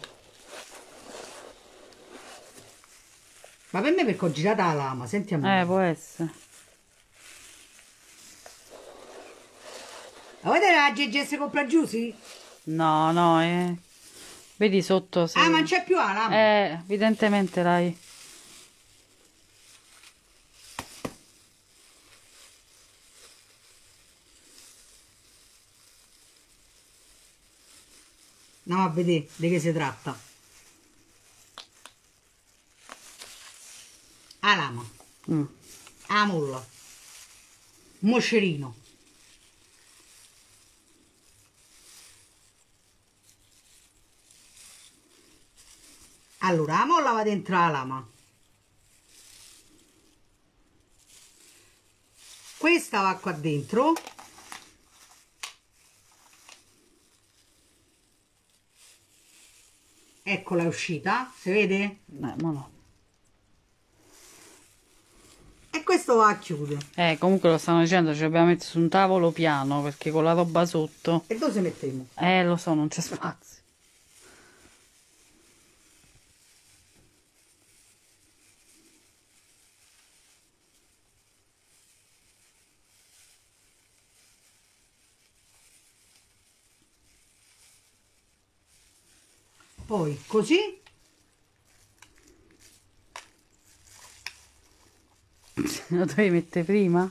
Ma per me perché ho girata la lama, senti a Eh, me. può essere. La vuoi vedere la G G S compra Giusy? No, no, eh. Vedi sotto se... Ah, ma non c'è più la lama. Eh, evidentemente l'hai... Andiamo a vedere di che si tratta. La lama. Mm. La molla. Moscerino. Allora, la molla va dentro la lama. Questa va qua dentro. Eccola, è uscita. Si vede? Eh, ma no. E questo va a chiudere. Eh, comunque lo stanno dicendo, ci dobbiamo mettere su un tavolo piano, perché con la roba sotto... E dove si mettiamo? Eh, lo so, non c'è spazio. Poi così. Lo devi mettere prima?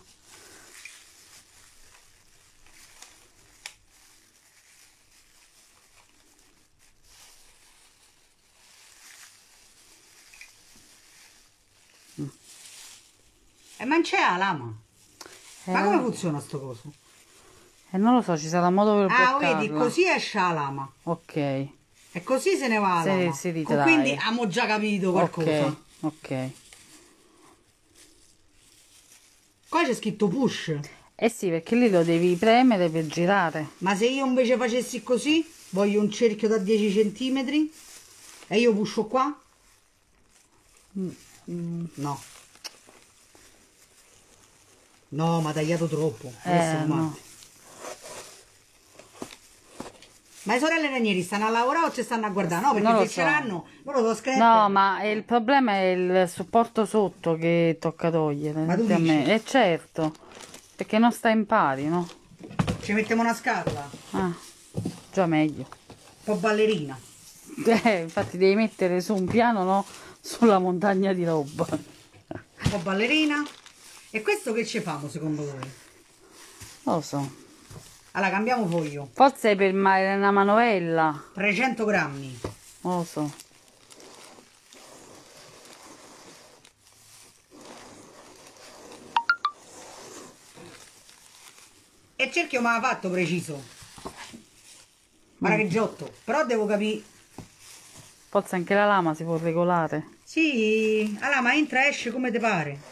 E ma non c'è la lama. Eh, Ma come funziona sto coso? eh, non lo so, ci sarà modo per Ah, vedi, bloccarla. così esce la lama. Ok, E così se ne va la Se- lama. si Co- ritrae. Quindi abbiamo già capito qualcosa. ok, ok. Qua c'è scritto push. Eh sì, perché lì lo devi premere per girare. Ma se io invece facessi così, voglio un cerchio da dieci centimetri e io puscio qua? No. No, ma ha tagliato troppo. Adesso Eh, matti. no. Ma le sorelle Ranieri stanno a lavorare o ci stanno a guardare? No, perché Non lo se so. ce l'hanno, loro lo scrivono. No, ma il problema è il supporto sotto che tocca togliere. Ma tu senti a me. dici? Eh certo, perché non sta in pari, no? Ci mettiamo una scatola, Ah, già meglio. un po' ballerina. Eh, infatti devi mettere su un piano, no? Sulla montagna di roba. Un po' ballerina. E questo che ci famo secondo voi? Non lo so. Allora, cambiamo foglio. Forse è per ma- una manovella. trecento grammi. Non lo so. E il cerchio mi ha fatto preciso. Guarda che giotto. Però devo capire. Forse anche la lama si può regolare. Sì, allora, ma entra e esce come ti pare.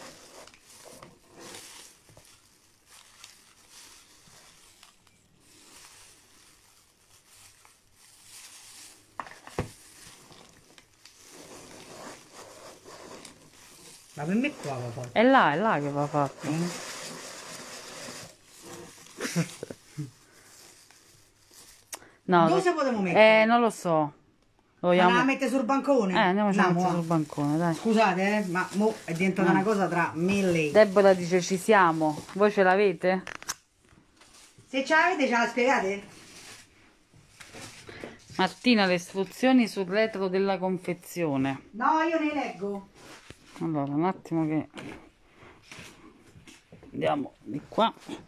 Ma per me qua va fatto. È là, è là che va fatto. No, Dove lo- se potremmo mettere? eh, non lo so. Lo Ma vogliamo... la mette sul bancone? Eh, andiamoci a No, mettere va. sul bancone, dai. Scusate, eh, ma mo è diventata Ah. una cosa tra me e lei. Deborah dice ci siamo. Voi ce l'avete? Se ce l'avete, ce la spiegate? Martina, le istruzioni sul retro della confezione. No, io ne leggo. Allora, un attimo che andiamo di qua.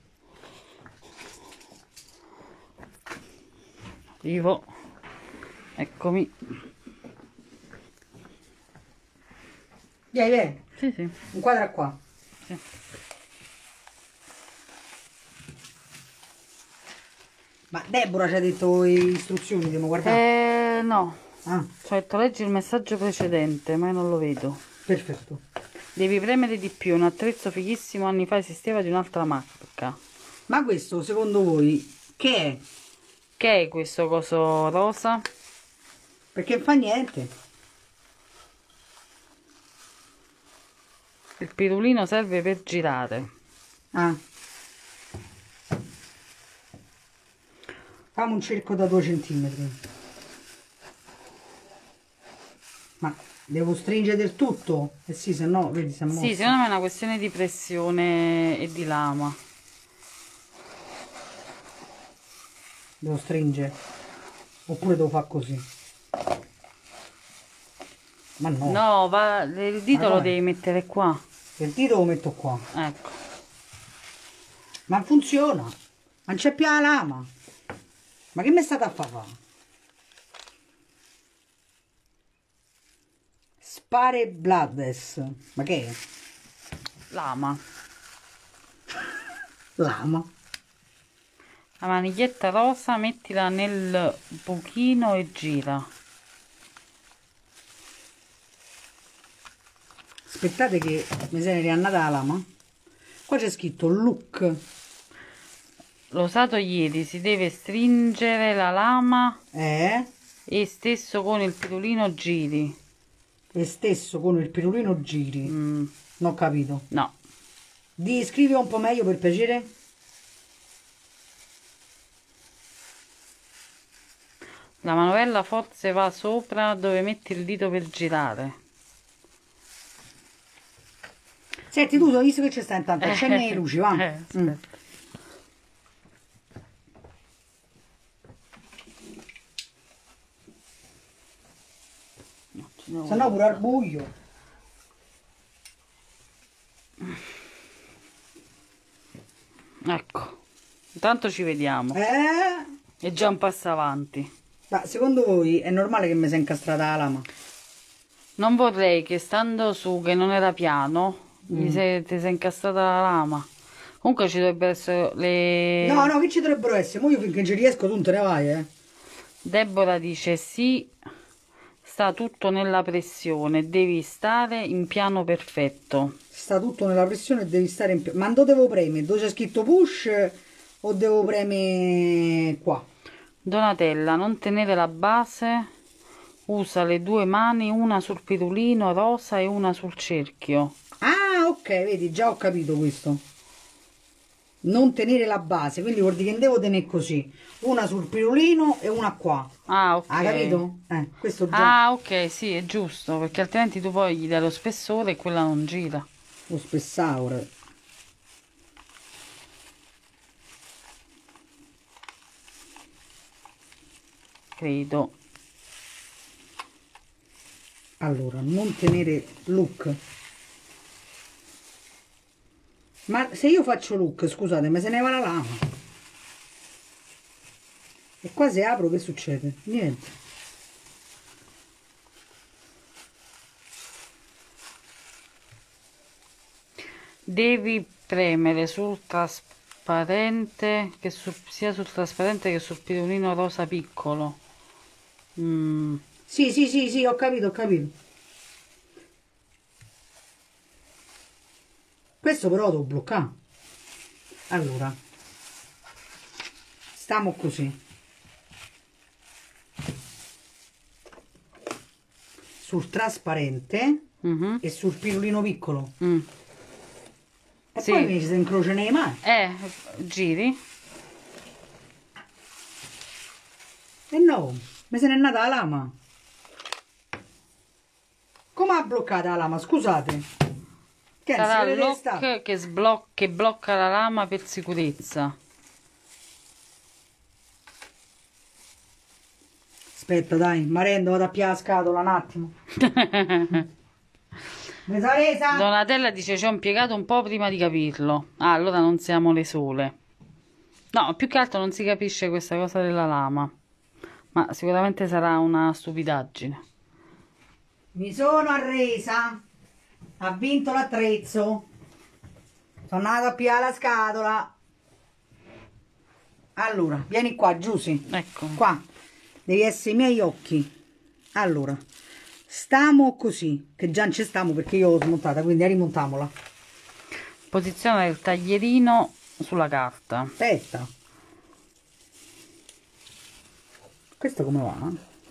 Arrivo. Eccomi. Vieni, vieni. Sì, sì. Inquadra qua. Sì. Ma Deborah ci ha detto le istruzioni, dobbiamo guardare. Eh, no. Ah, Cioè, tu leggi il messaggio precedente, ma io non lo vedo. perfetto. Devi premere di più. Un attrezzo fighissimo anni fa esisteva di un'altra marca. Ma questo, secondo voi, che è? Che è questo coso rosa? Perché non fa niente. Il pirulino serve per girare. Ah. Fammi un cerco da due centimetri. Ma devo stringere del tutto? Eh sì, se no, vedi, si è mossa. Sì, secondo me è una questione di pressione e di lama. Devo stringere. Oppure devo fare così. Ma no. No, va, il dito Ma lo come? devi mettere qua. Il dito lo metto qua. Ecco. Ma funziona. Non c'è più la lama. Ma che mi è stata a fare? Spare Blades. Ma che è? Lama. Lama. La maniglietta rosa, mettila nel buchino e gira. Aspettate che mi se ne è riannata la lama. Qua c'è scritto look. L'ho usato ieri, si deve stringere la lama Eh? e stesso con il pirulino giri. E stesso con il pirulino giri. Mm, Non ho capito. no. Di scrivi un po' meglio per piacere? La manovella forse va sopra dove metti il dito per girare. Senti, tu hai visto che c'è sta intanto, accendi le luci, va? Eh, aspetta. Mm. No, ci devo- Se no pure al buio. Ecco, intanto ci vediamo. Eh? È già un passo avanti. Ma secondo voi è normale che mi sia incastrata la lama? Non vorrei che stando su, che non era piano, mi sei, ti sei incastrata la lama. Comunque ci dovrebbero essere le... No, no, che ci dovrebbero essere? Mo io finché ci riesco tu non te ne vai, eh? Deborah dice sì, sta tutto nella pressione, devi stare in piano perfetto. Sta tutto nella pressione e devi stare in piedi. Ma dove devo premere? Dove c'è scritto push o devo premere qua? Donatella, non tenere la base, usa le due mani, una sul pirulino rosa e una sul cerchio. Ah, ok, vedi, già ho capito questo. Non tenere la base, quindi vuol dire che devo tenere così. Una sul pirulino e una qua. Ah, ok. Ah, capito? Eh, questo già Ah, ok, sì, è giusto, perché altrimenti tu poi gli dai lo spessore e quella non gira. lo spessore. Credo. Allora, non tenere look. Ma se io faccio look, scusate, ma se ne va la lama. E qua se apro che succede? Niente. Devi premere sul trasparente, che sul- sia sul trasparente che sul pirulino rosa piccolo. Mm. Sì, sì, sì, sì, ho capito, ho capito. Questo però lo devo bloccare. Allora, stiamo così. Sul trasparente Mhm. e sul pirulino piccolo. Mm. E Sì. poi mi si incrocia nei mani. Eh, giri. E no, mi se n'è nata la lama. Come ha bloccata la lama? Scusate. Che è, Sarà si vede che sta- lock che, sbloc- che blocca la lama per sicurezza. Aspetta, dai, mi rendo, vado a piare la scatola un attimo. Mi sono resa? Donatella dice ci ho impiegato un po' prima di capirlo. Ah, allora non siamo le sole. No, più che altro non si capisce questa cosa della lama. Ma sicuramente sarà una stupidaggine. Mi sono arresa. Ha vinto l'attrezzo. Sono andata a piare la scatola. Allora, vieni qua, Giusy. Ecco. Qua. Devi essere i miei occhi. Allora, stiamo così, che già non ci stiamo perché io l'ho smontata, quindi rimontiamola. Posiziona il taglierino sulla carta. Aspetta. Questo come va?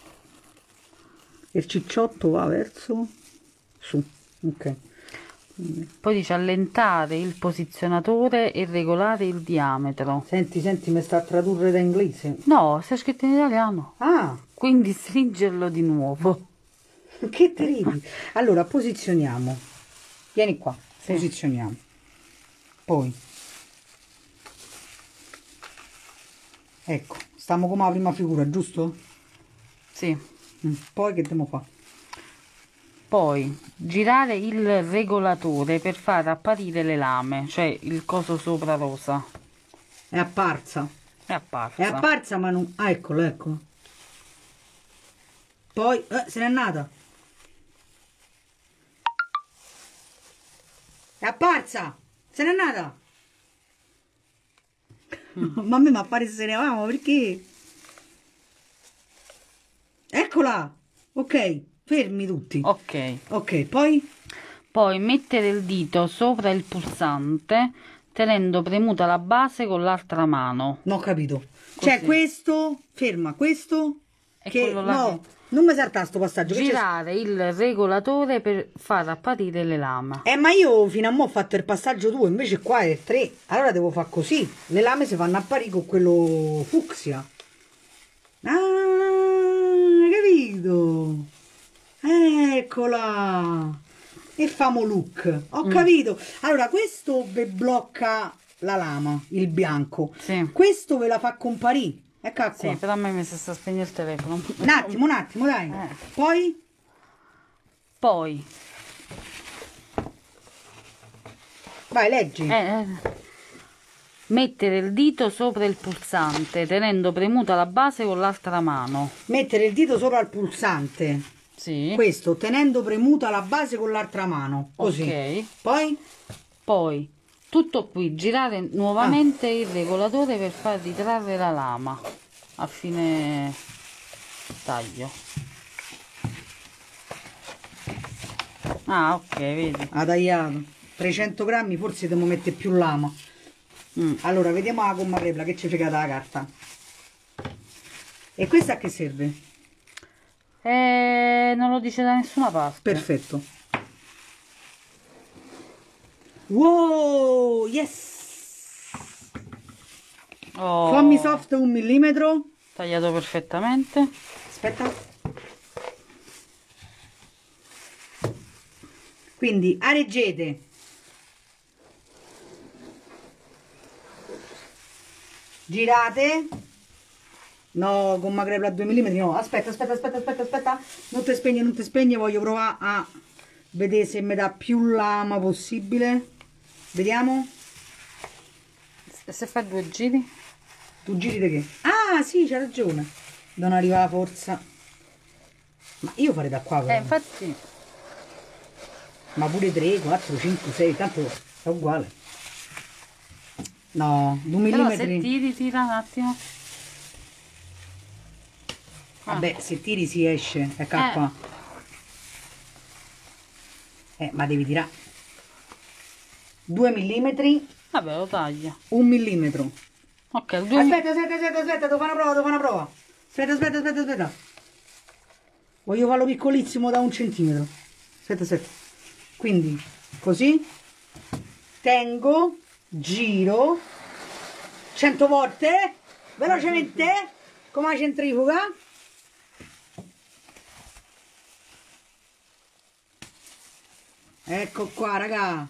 Il cicciotto va verso su. Ok. Poi dice allentare il posizionatore e regolare il diametro. Senti, senti, mi sta a tradurre da inglese. No, sta scritto in italiano. Ah, Quindi stringerlo di nuovo. che te ridi? Allora, posizioniamo. Vieni qua, Sì. posizioniamo. Poi. Ecco, stiamo come la prima figura, giusto? Sì. Mm, Poi che dobbiamo fare? Poi girare il regolatore per far apparire le lame, cioè il coso sopra rosa. È apparsa. È apparsa. È apparsa, ma non... Ah, eccolo, ecco. Poi, eh, se n'è andata. È apparsa! Se n'è andata! Ma a me mi appare se ne va, ma perché? Eccola! Ok, fermi tutti. Ok. Ok, poi? Poi mettere il dito sopra il pulsante tenendo premuta la base con l'altra mano. Non ho capito. Cioè, Così. questo, ferma, questo... È che quello là no, che- non mi salta sto passaggio. che c'è- Girare il regolatore per far apparire le lame. Eh, ma io fino a mo' ho fatto il passaggio due, invece qua è tre. Allora devo fare così. Le lame si fanno apparire con quello fucsia. Ah, capito? Eccola. E famo look. Ho capito. Allora, questo ve blocca la lama, il bianco. Sì. Questo ve la fa comparire. Eccola qua. Sì, però a me mi si sta a spegnere il telefono. Un attimo, un attimo, dai. Eh. Poi? Poi Vai, leggi. eh, eh, mettere il dito sopra il pulsante tenendo premuta la base con l'altra mano. Mettere il dito sopra il pulsante. Sì. Questo tenendo premuta la base con l'altra mano, così. Ok. Poi Poi tutto qui, girare nuovamente il regolatore per far ritrarre la lama a fine taglio. Ah, ok, vedi. ha tagliato trecento grammi, forse devo mettere più lama. Mm. Allora, vediamo la gomma crepla che ci frega la carta. E questa a che serve? Eh, non lo dice da nessuna parte. Perfetto. Wow, yes! Oh, Fammi soft un millimetro. tagliato perfettamente. Aspetta. Quindi areggete. Girate. No, gomma crepla a due millimetri. No, aspetta, aspetta, aspetta, aspetta, aspetta. Non ti spegne, non ti spegne. Voglio provare a vedere se mi dà più lama possibile. Vediamo. Se se fai due giri. Tu giri di che? Ah, sì, c'ha ragione. Non arriva la forza. Ma io farei da qua, Eh, però. infatti. Ma pure tre, quattro, cinque, sei, tanto è uguale. No, due Però millimetri. se tiri, tira un attimo. Vabbè, se tiri si esce, ecco Eh. qua. Eh, ma devi tirare. due millimetri, Vabbè, lo taglia. un millimetro. Ok, due. Aspetta, aspetta, aspetta, aspetta, devo fare una prova, devo fare una prova. Aspetta, aspetta, aspetta, aspetta. Voglio farlo piccolissimo da un centimetro. Aspetta, aspetta. Quindi, così. Tengo, giro. cento volte. Velocemente. Come la centrifuga. Ecco qua, raga.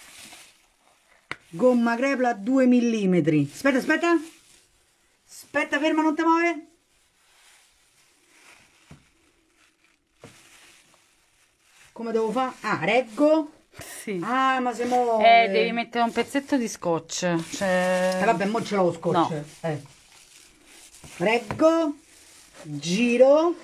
Gomma crepla due millimetri. Aspetta, aspetta. Aspetta, ferma, non ti muove. come devo fare? Ah, reggo. Sì. Ah, ma se muove. Eh, devi mettere un pezzetto di scotch. Cioè... Eh, vabbè, mo ce l'ho lo scotch. No. Eh. Reggo, giro.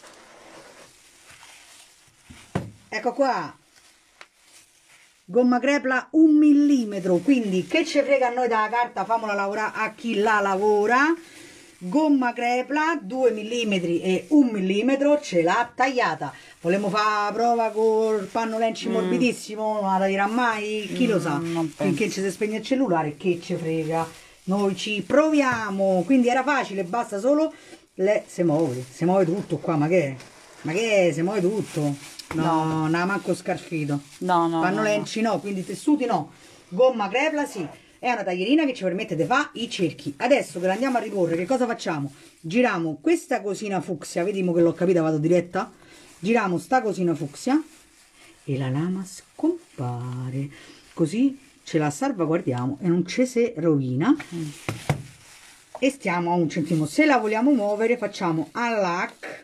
Ecco qua. Gomma crepla un millimetro, quindi che ci frega a noi dalla carta, famola lavorare a chi la lavora. Gomma crepla due millimetri e un millimetro ce l'ha tagliata. Vogliamo fare la prova col panno lenci mm. morbidissimo? Non la taglierà mai? Chi mm, lo sa? Finché ci si spegne il cellulare, che ci frega? Noi ci proviamo. Quindi era facile, basta solo le... si muove, si muove tutto qua, ma che è? Ma che è? Si muove tutto. No, no, no, manco scarfito. No, no. Panno no, lenci no, quindi tessuti no. Gomma crepla sì. È una taglierina che ci permette di fare i cerchi. Adesso che la andiamo a riporre, che cosa facciamo? Giriamo questa cosina fucsia, vediamo che l'ho capita, vado diretta. Giriamo sta cosina fucsia e la lama scompare. Così ce la salvaguardiamo e non ci si rovina. Mm. E stiamo a un centimetro. Se la vogliamo muovere facciamo all'ac.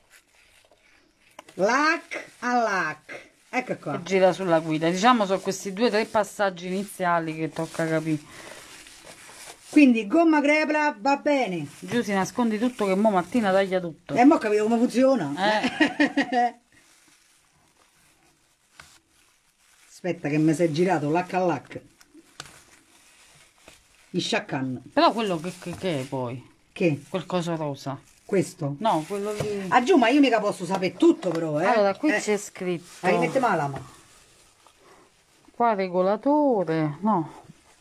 Lac a lac, ecco qua. E gira sulla guida. Diciamo sono questi due o tre passaggi iniziali che tocca capire. Quindi gomma crepla va bene. Giù si nascondi tutto che mo Martina taglia tutto. E eh, mo ho capito come funziona. Eh. Aspetta che mi sei girato lac a lac. Il sciaccan. Però quello che, che, che è poi? Che? Quel coso rosa. Questo? No, quello di... Ah giù, ma io mica posso sapere tutto però, eh. Allora, qui eh. c'è scritto... Ah, rimette la lama. Qua regolatore, no.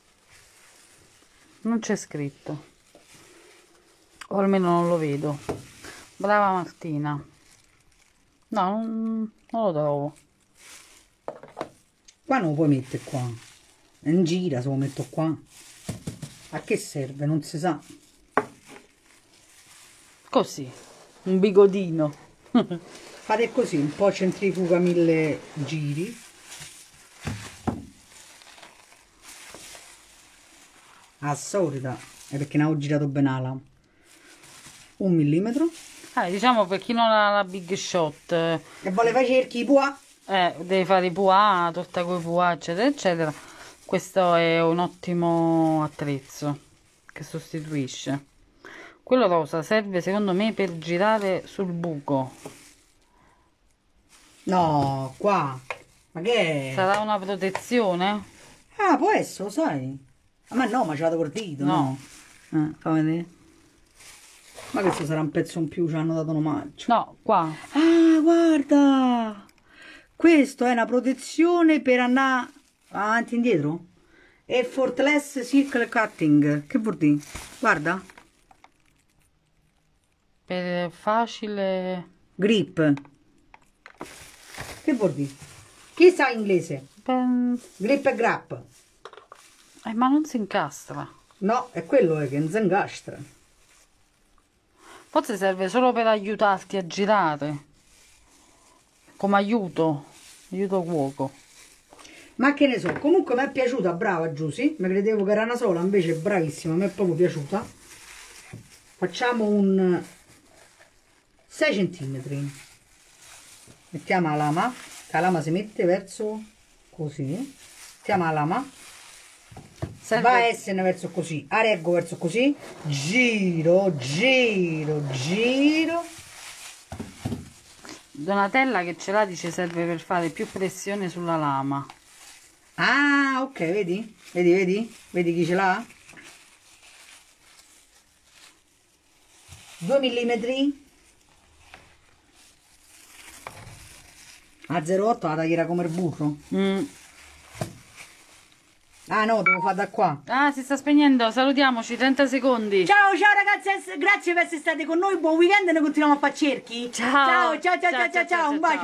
Non c'è scritto. O almeno non lo vedo. Brava Martina. No, non, non lo trovo. Qua non lo puoi mettere qua. Non gira se lo metto qua. A che serve? Non si sa. Così, un bigodino. Fate così, un po' centrifuga mille giri. A solita, è perché ne ho girato bene la lama. Un millimetro. Eh, diciamo per chi non ha la big shot eh, e vuole fare cerchi i pois, eh, deve fare i pois, torta con i pois, eccetera, eccetera. Questo è un ottimo attrezzo che sostituisce. Quello rosa serve secondo me per girare sul buco. No, qua. Ma che è? Sarà una protezione? Ah, può essere, lo sai. Ma no, ma ce l'ha col dito, no. no. Eh, fammi vedere. Ma questo sarà un pezzo in più, ci hanno dato un omaggio. No, qua. Ah, guarda. Questo è una protezione per andare avanti e indietro. Effortless circle cutting. Che vuol dire? Guarda. Per facile grip. Che vuol dire? Chi sa inglese? Ben... Grip e grap. Eh, ma non si incastra. No, è quello che non si incastra. Forse serve solo per aiutarti a girare. Come aiuto. Aiuto cuoco. Ma che ne so. Comunque mi è piaciuta, brava Giusy. Mi credevo che era una sola, invece bravissima, mi è proprio piaciuta. Facciamo un sei centimetri. Mettiamo la lama. La lama si mette verso così. Mettiamo la lama. Serve. Va a essere verso così. A reggo verso così. Giro, giro, giro. Donatella che ce l'ha dice serve per fare più pressione sulla lama. Ah, ok, vedi? Vedi, vedi? Vedi chi ce l'ha? due millimetri. A zero virgola otto la taglierà come il burro. Mm. Ah no, devo fare da qua. Ah, si sta spegnendo. Salutiamoci, trenta secondi. Ciao, ciao ragazzi, grazie per essere stati con noi. Buon weekend e noi continuiamo a fare cerchi. Ciao, ciao, ciao, ciao, ciao, ciao, ciao, ciao, un bacio.